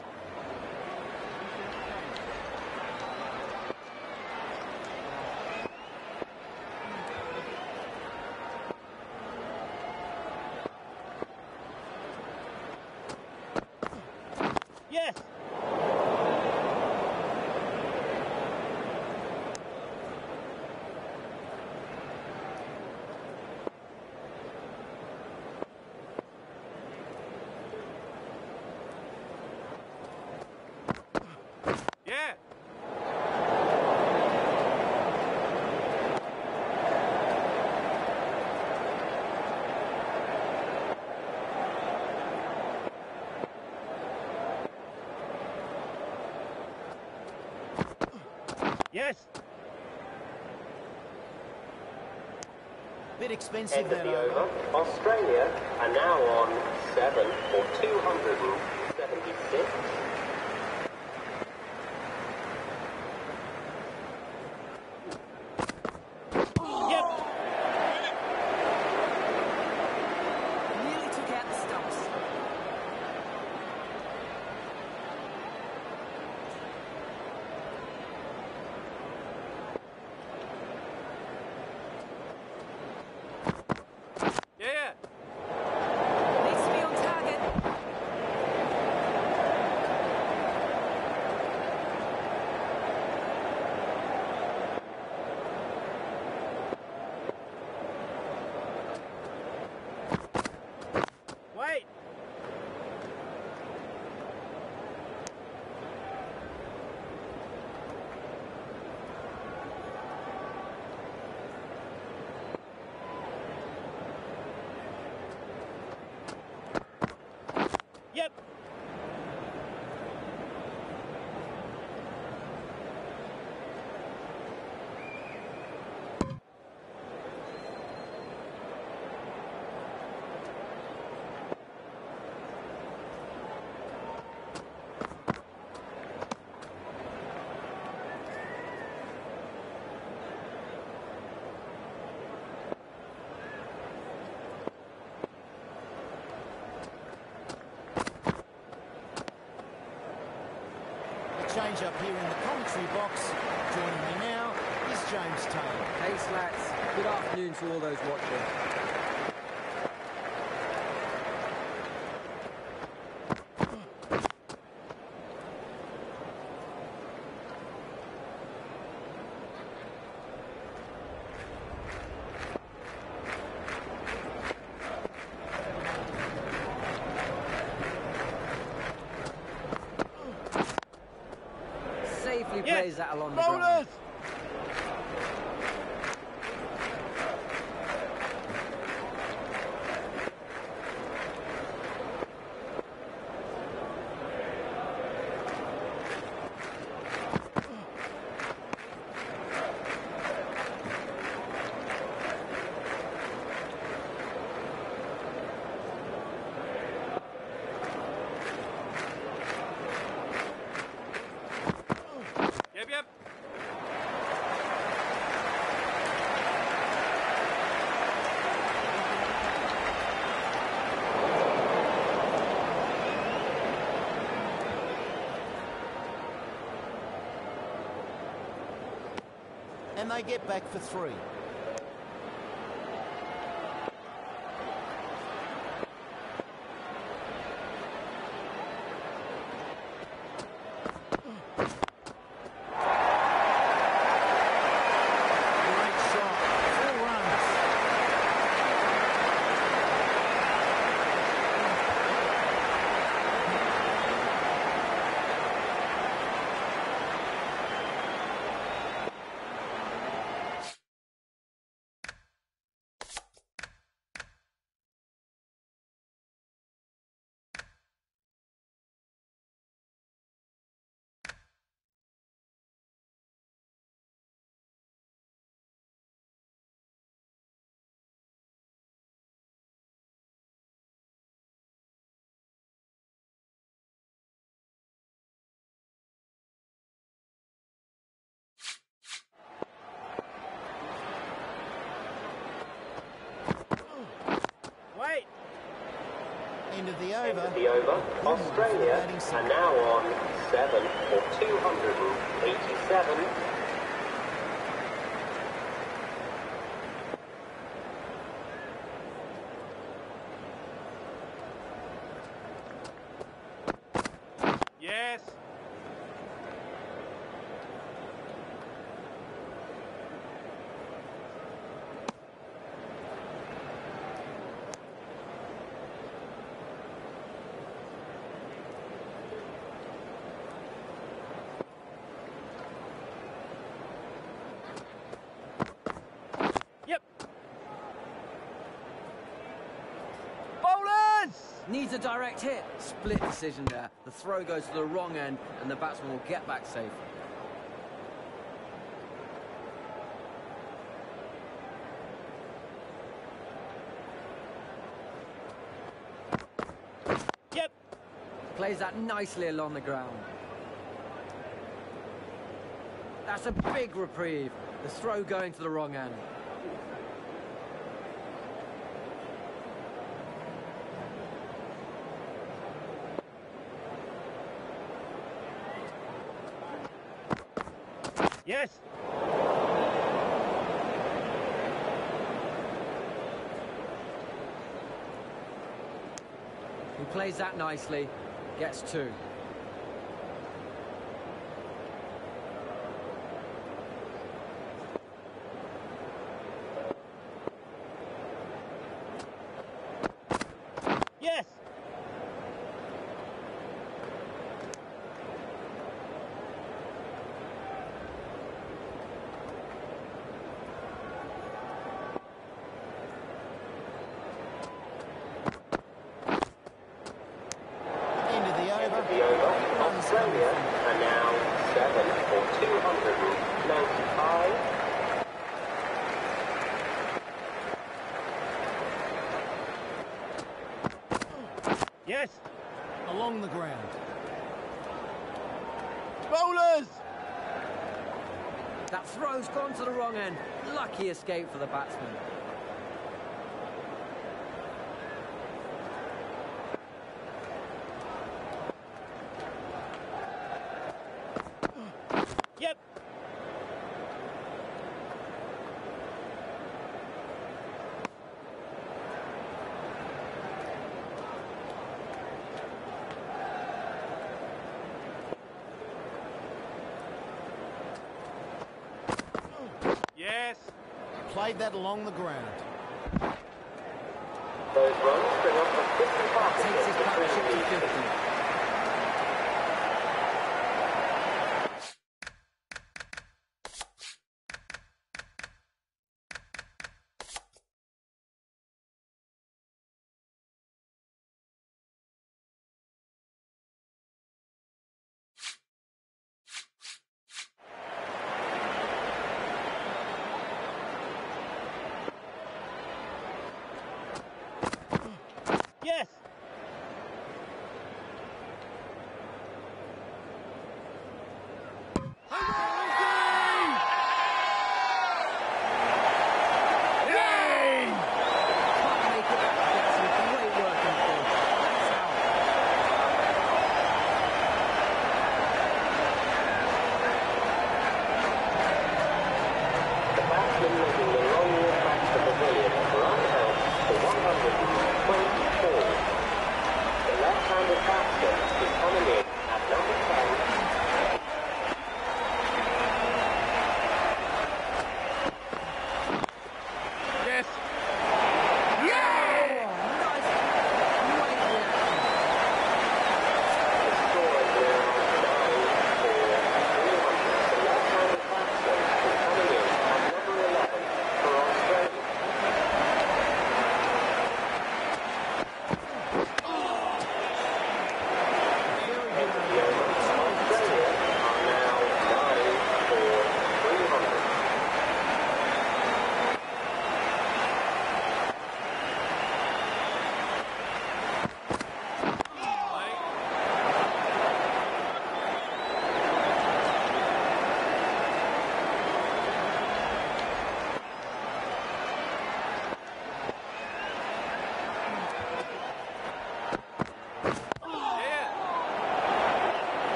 Yes. Yes. Bit expensive End of that the over. over. Australia are now on seven for two hundred seventy-six. Yep. Nearly took out the stumps. Yeah, yeah. Needs to be on target. Wait. Yep. Change up here in the commentary box. Joining me now is James Taylor. Hey Slats, good afternoon to all those watching. Safely Yeah. plays that along the Bowlers. ground. Yep, yep. And they get back for three. Great shot. Four runs. Wait. End of the End over. of the over. Good one for the Australia batting are side. now on seven for two hundred eighty-seven. Yes. Yep. Bowlers! Needs a direct hit. Split decision there. The throw goes to the wrong end and the batsman will get back safe. Plays that nicely along the ground. That's a big reprieve. The throw going to the wrong end. Yes. He plays that nicely. Gets two. Yes. End of the over. The over. Australia are now seven for two hundred ninety-five. Yes. Along the ground. Bowlers. That throw's gone to the wrong end. Lucky escape for the batsman. Yep. Yes. Played that along the ground. Those runs bring up a fifty Takes his partnership partnership between to the fifty. Yes. Can't make it. Gets some great work in front. That's out. The batsman making the long walk back to the pavilion, run out for one hundred twenty-four.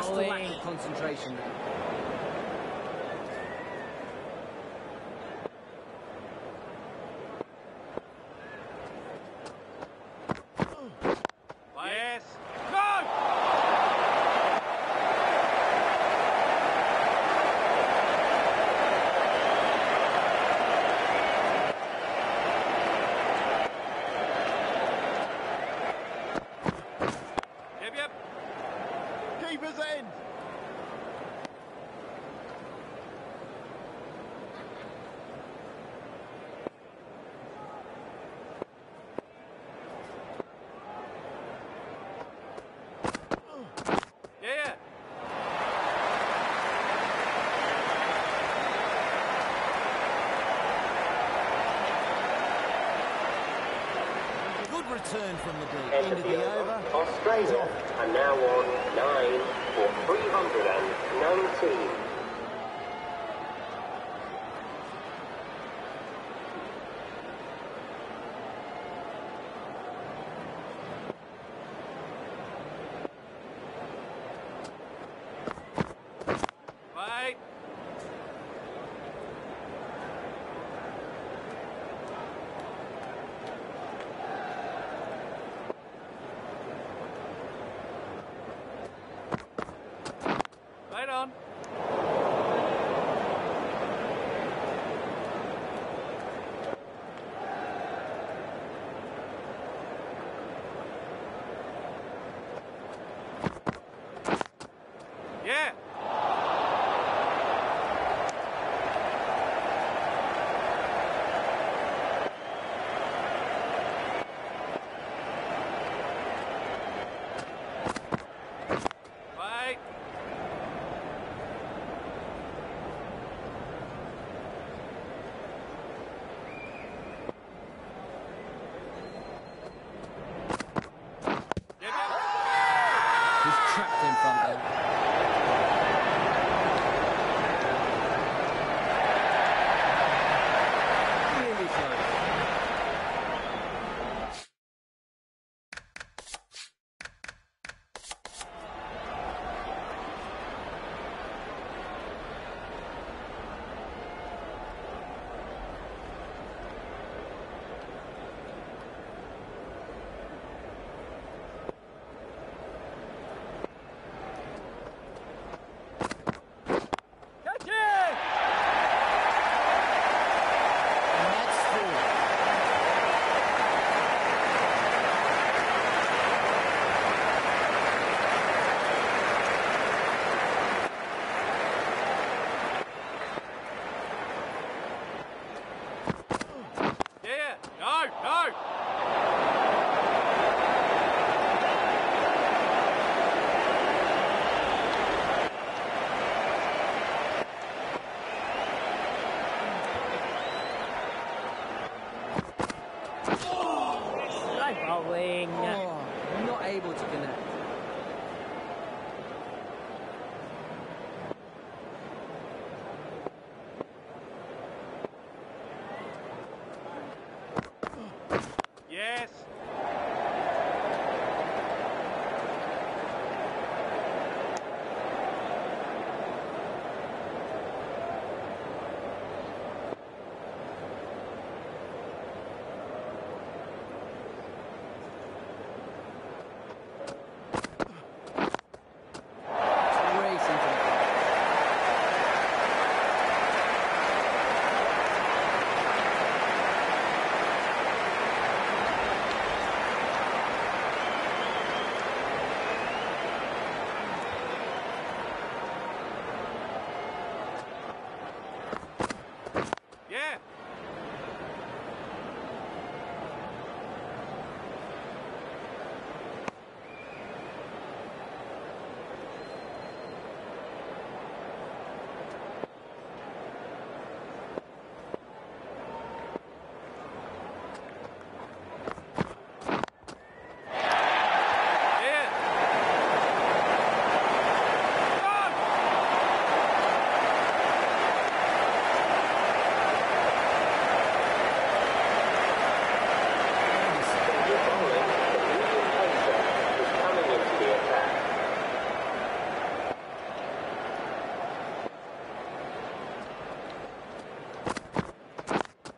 Just bowling. lack of concentration there. Yes. Go! Yep, yep. Keeper's end. Yeah. Good return from the deep. End Into of the the over. over. Australia are now on nine for three hundred nineteen. Wait. Right on. Yeah. Right. Yep, yep. He's trapped in front there. Really close. Catch it! And that's four. Yeah. No, no. Great bowling. Oh, not able to connect. Yes.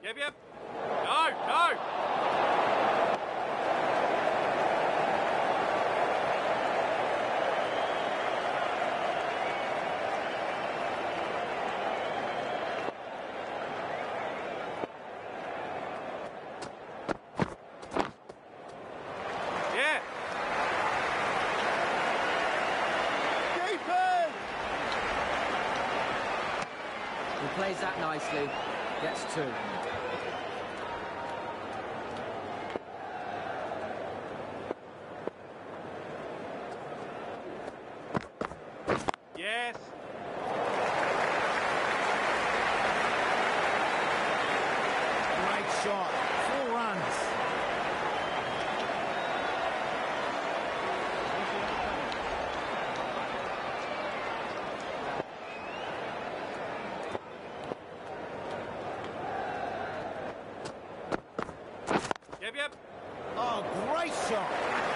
Yep, yep. No, no. Yeah. Keeper! He plays that nicely. Gets two. Yes. Great shot. Four runs. Yep, yep. Oh, great shot.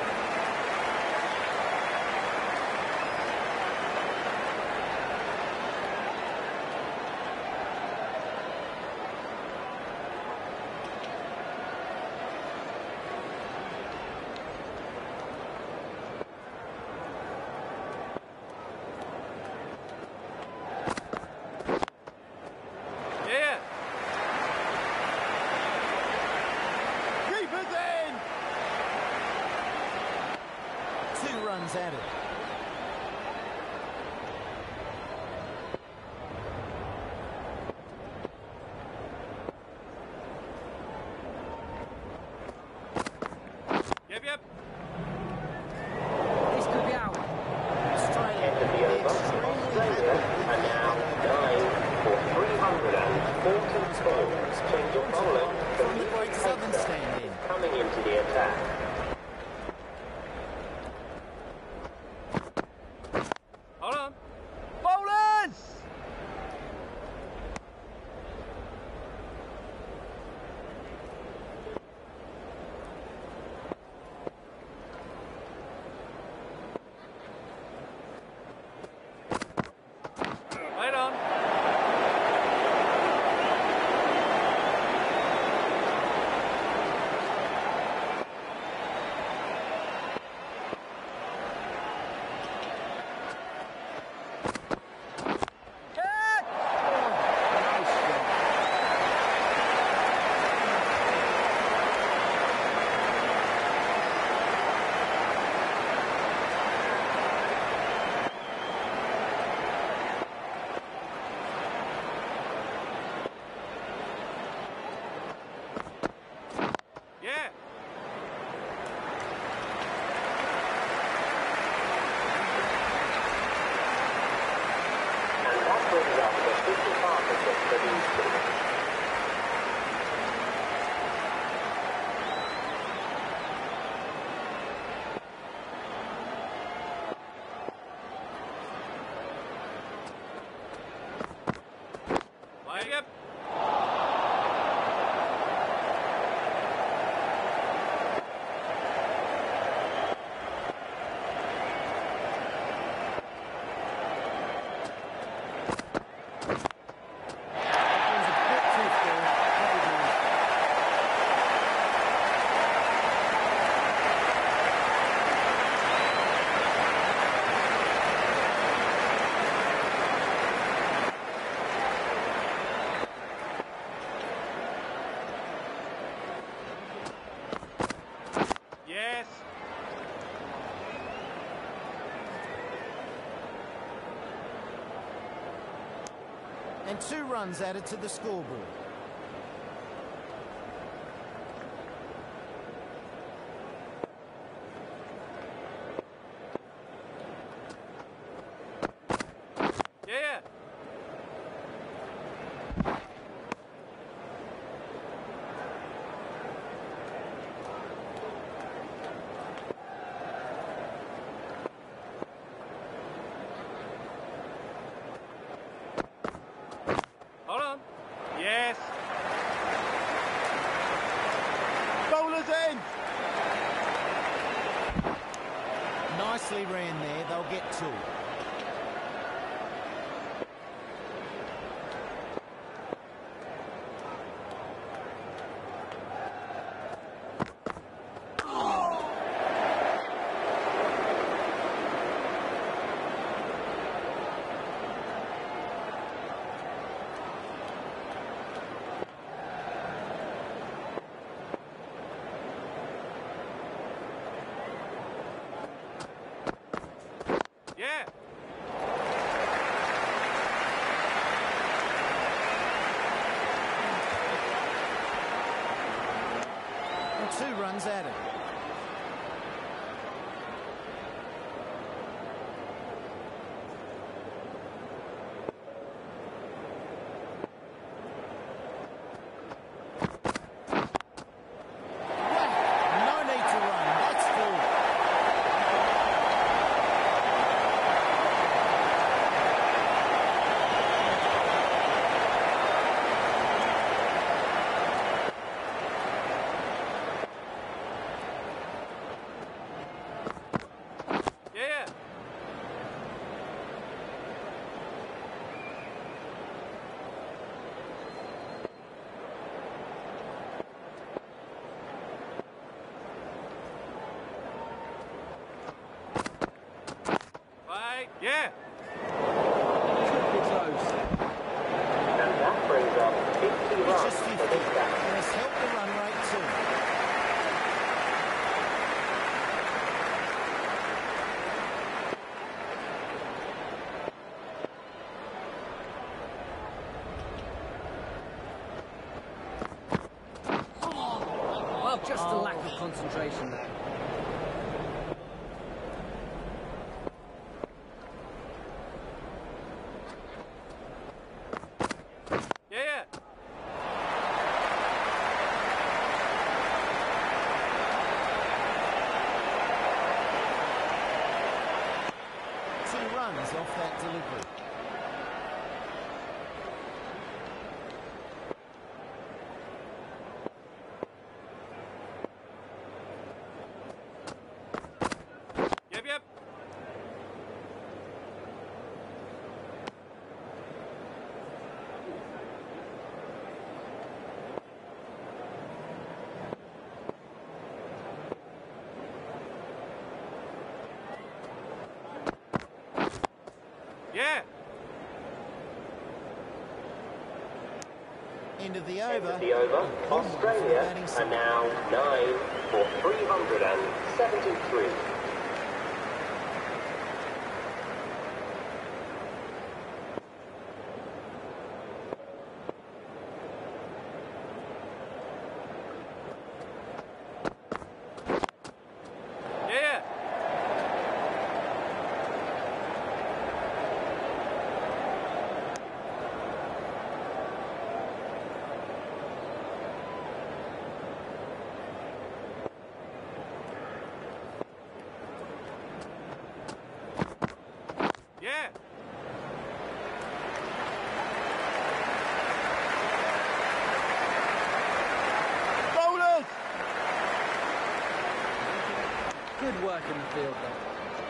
Yeah. Keeper's in! Two runs added. Yep, yep. This could be out. Australia End of the over. Australia are now nine for three hundred forty-four. Change of bowling. The from the Great leading Southern pacer stand in. is coming into the attack. Hold on. Bowlers! Right on. Nice shot. Yeah. And that brings up the fifty partnership for these two. Line, yep. That was a bit too full. Very good. Yes. And two runs added to the scoreboard. Yeah. Hold on. Yes. Bowlers in. Nicely ran there. They'll get two. And two runs added. Yeah. Could be close. And that brings up fifty It's runs just for fifty, this batter. and it's helped the run rate too. Well, just a lack of concentration there. Yeah. Two runs off that delivery. Yep, yep. Yeah. End of the End over. of the over. A good one for the Australia batting are side. now nine for three hundred seventy-three. Yeah. Yeah. Bowlers! Good work in the field there.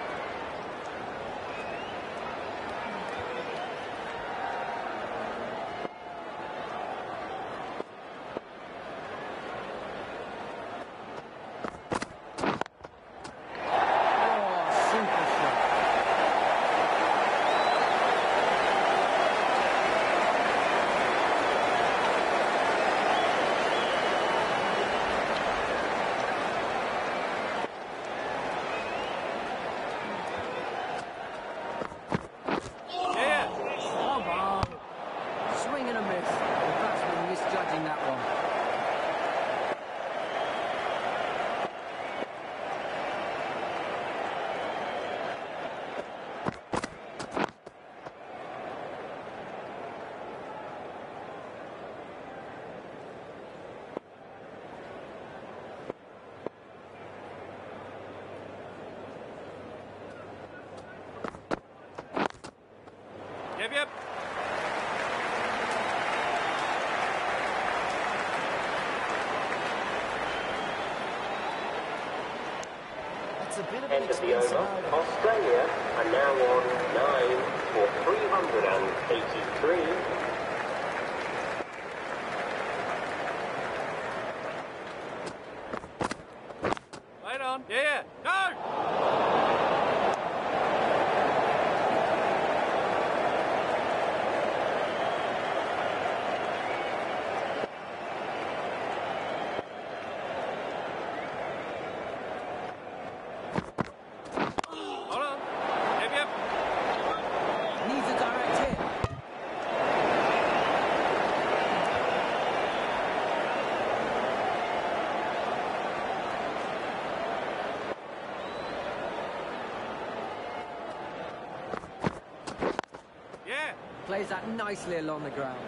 Oh, super shot. Yeah. Come on. Swing and a miss. The batsman misjudging that one. Yep, yep. That's a bit of an End of the expensive over. over. Australia are now on nine for three hundred eighty-three. Right on. Yeah. Go! Hold on. Yep, yep. Needs a direct hit. Plays that nicely along the ground.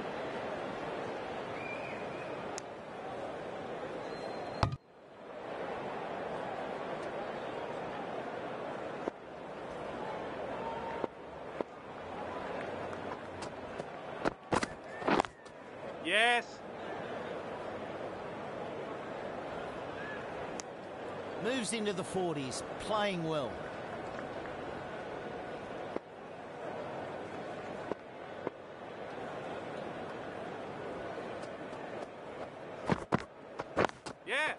Yes. Moves into the forties, playing well. Yeah.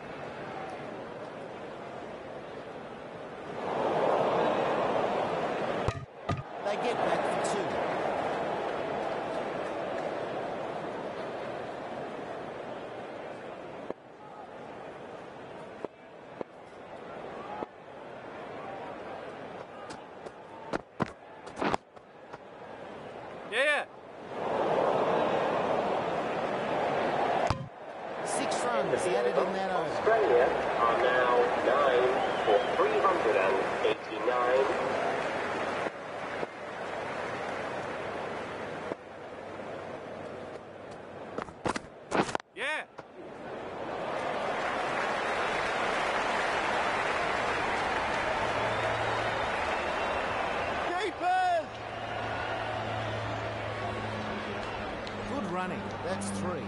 They get back for two. Yeah. Six In the runs field, added in that over. Australia are now nine for three hundred eighty-nine. Yeah. Keepers! Good running. That's three.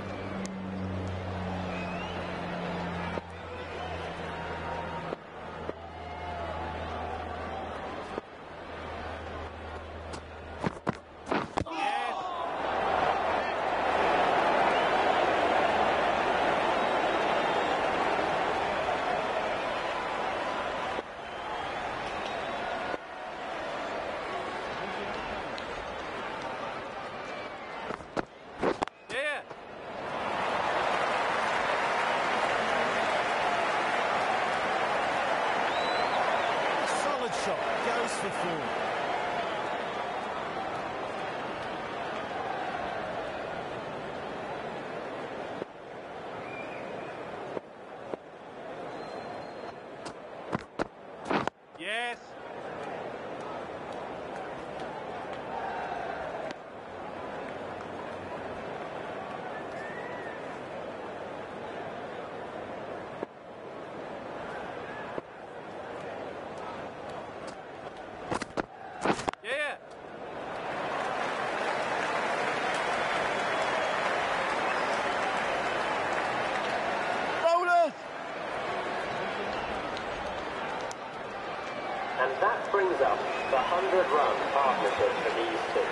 Yeah. Solid shot. Goes for four. Yes. Yeah. Bowler! And that brings up the hundred-run partnership for these two.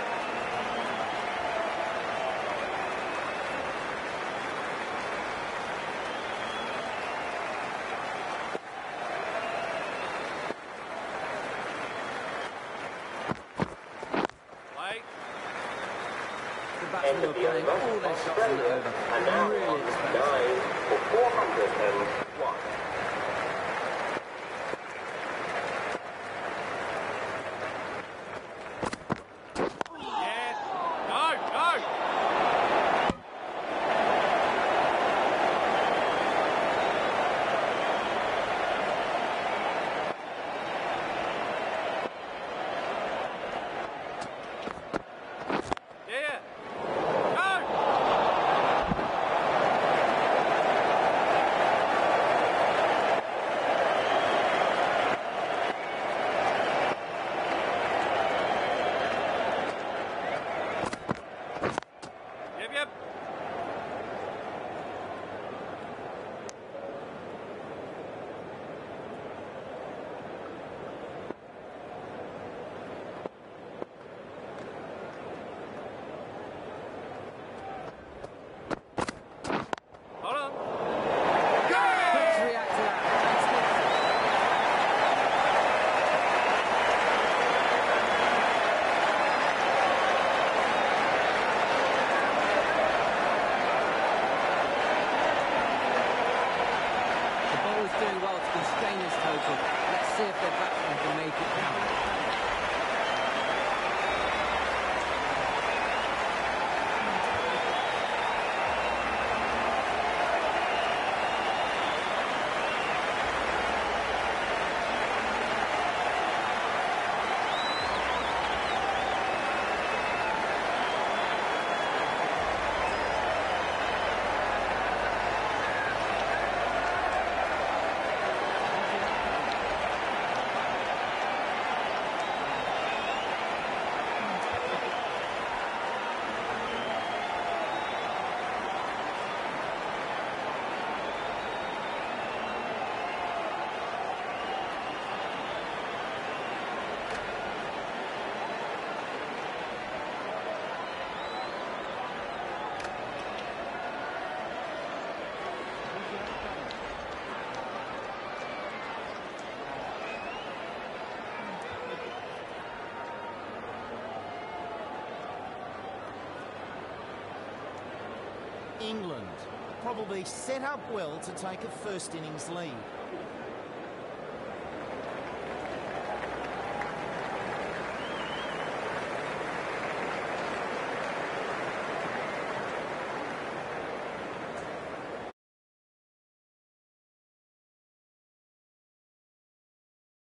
Play. The End batsmen of were the playing over. all their shots in the Australia over. are now Really on expensive. nine for four hundred one. Yes. No. No. Yeah. No. Yep. Yep. Hold on. Let's react to that. That's it. The bowler's doing well to constrain this total. Let's see if their batsmen can make it count. England. Probably set up well to take a first innings lead.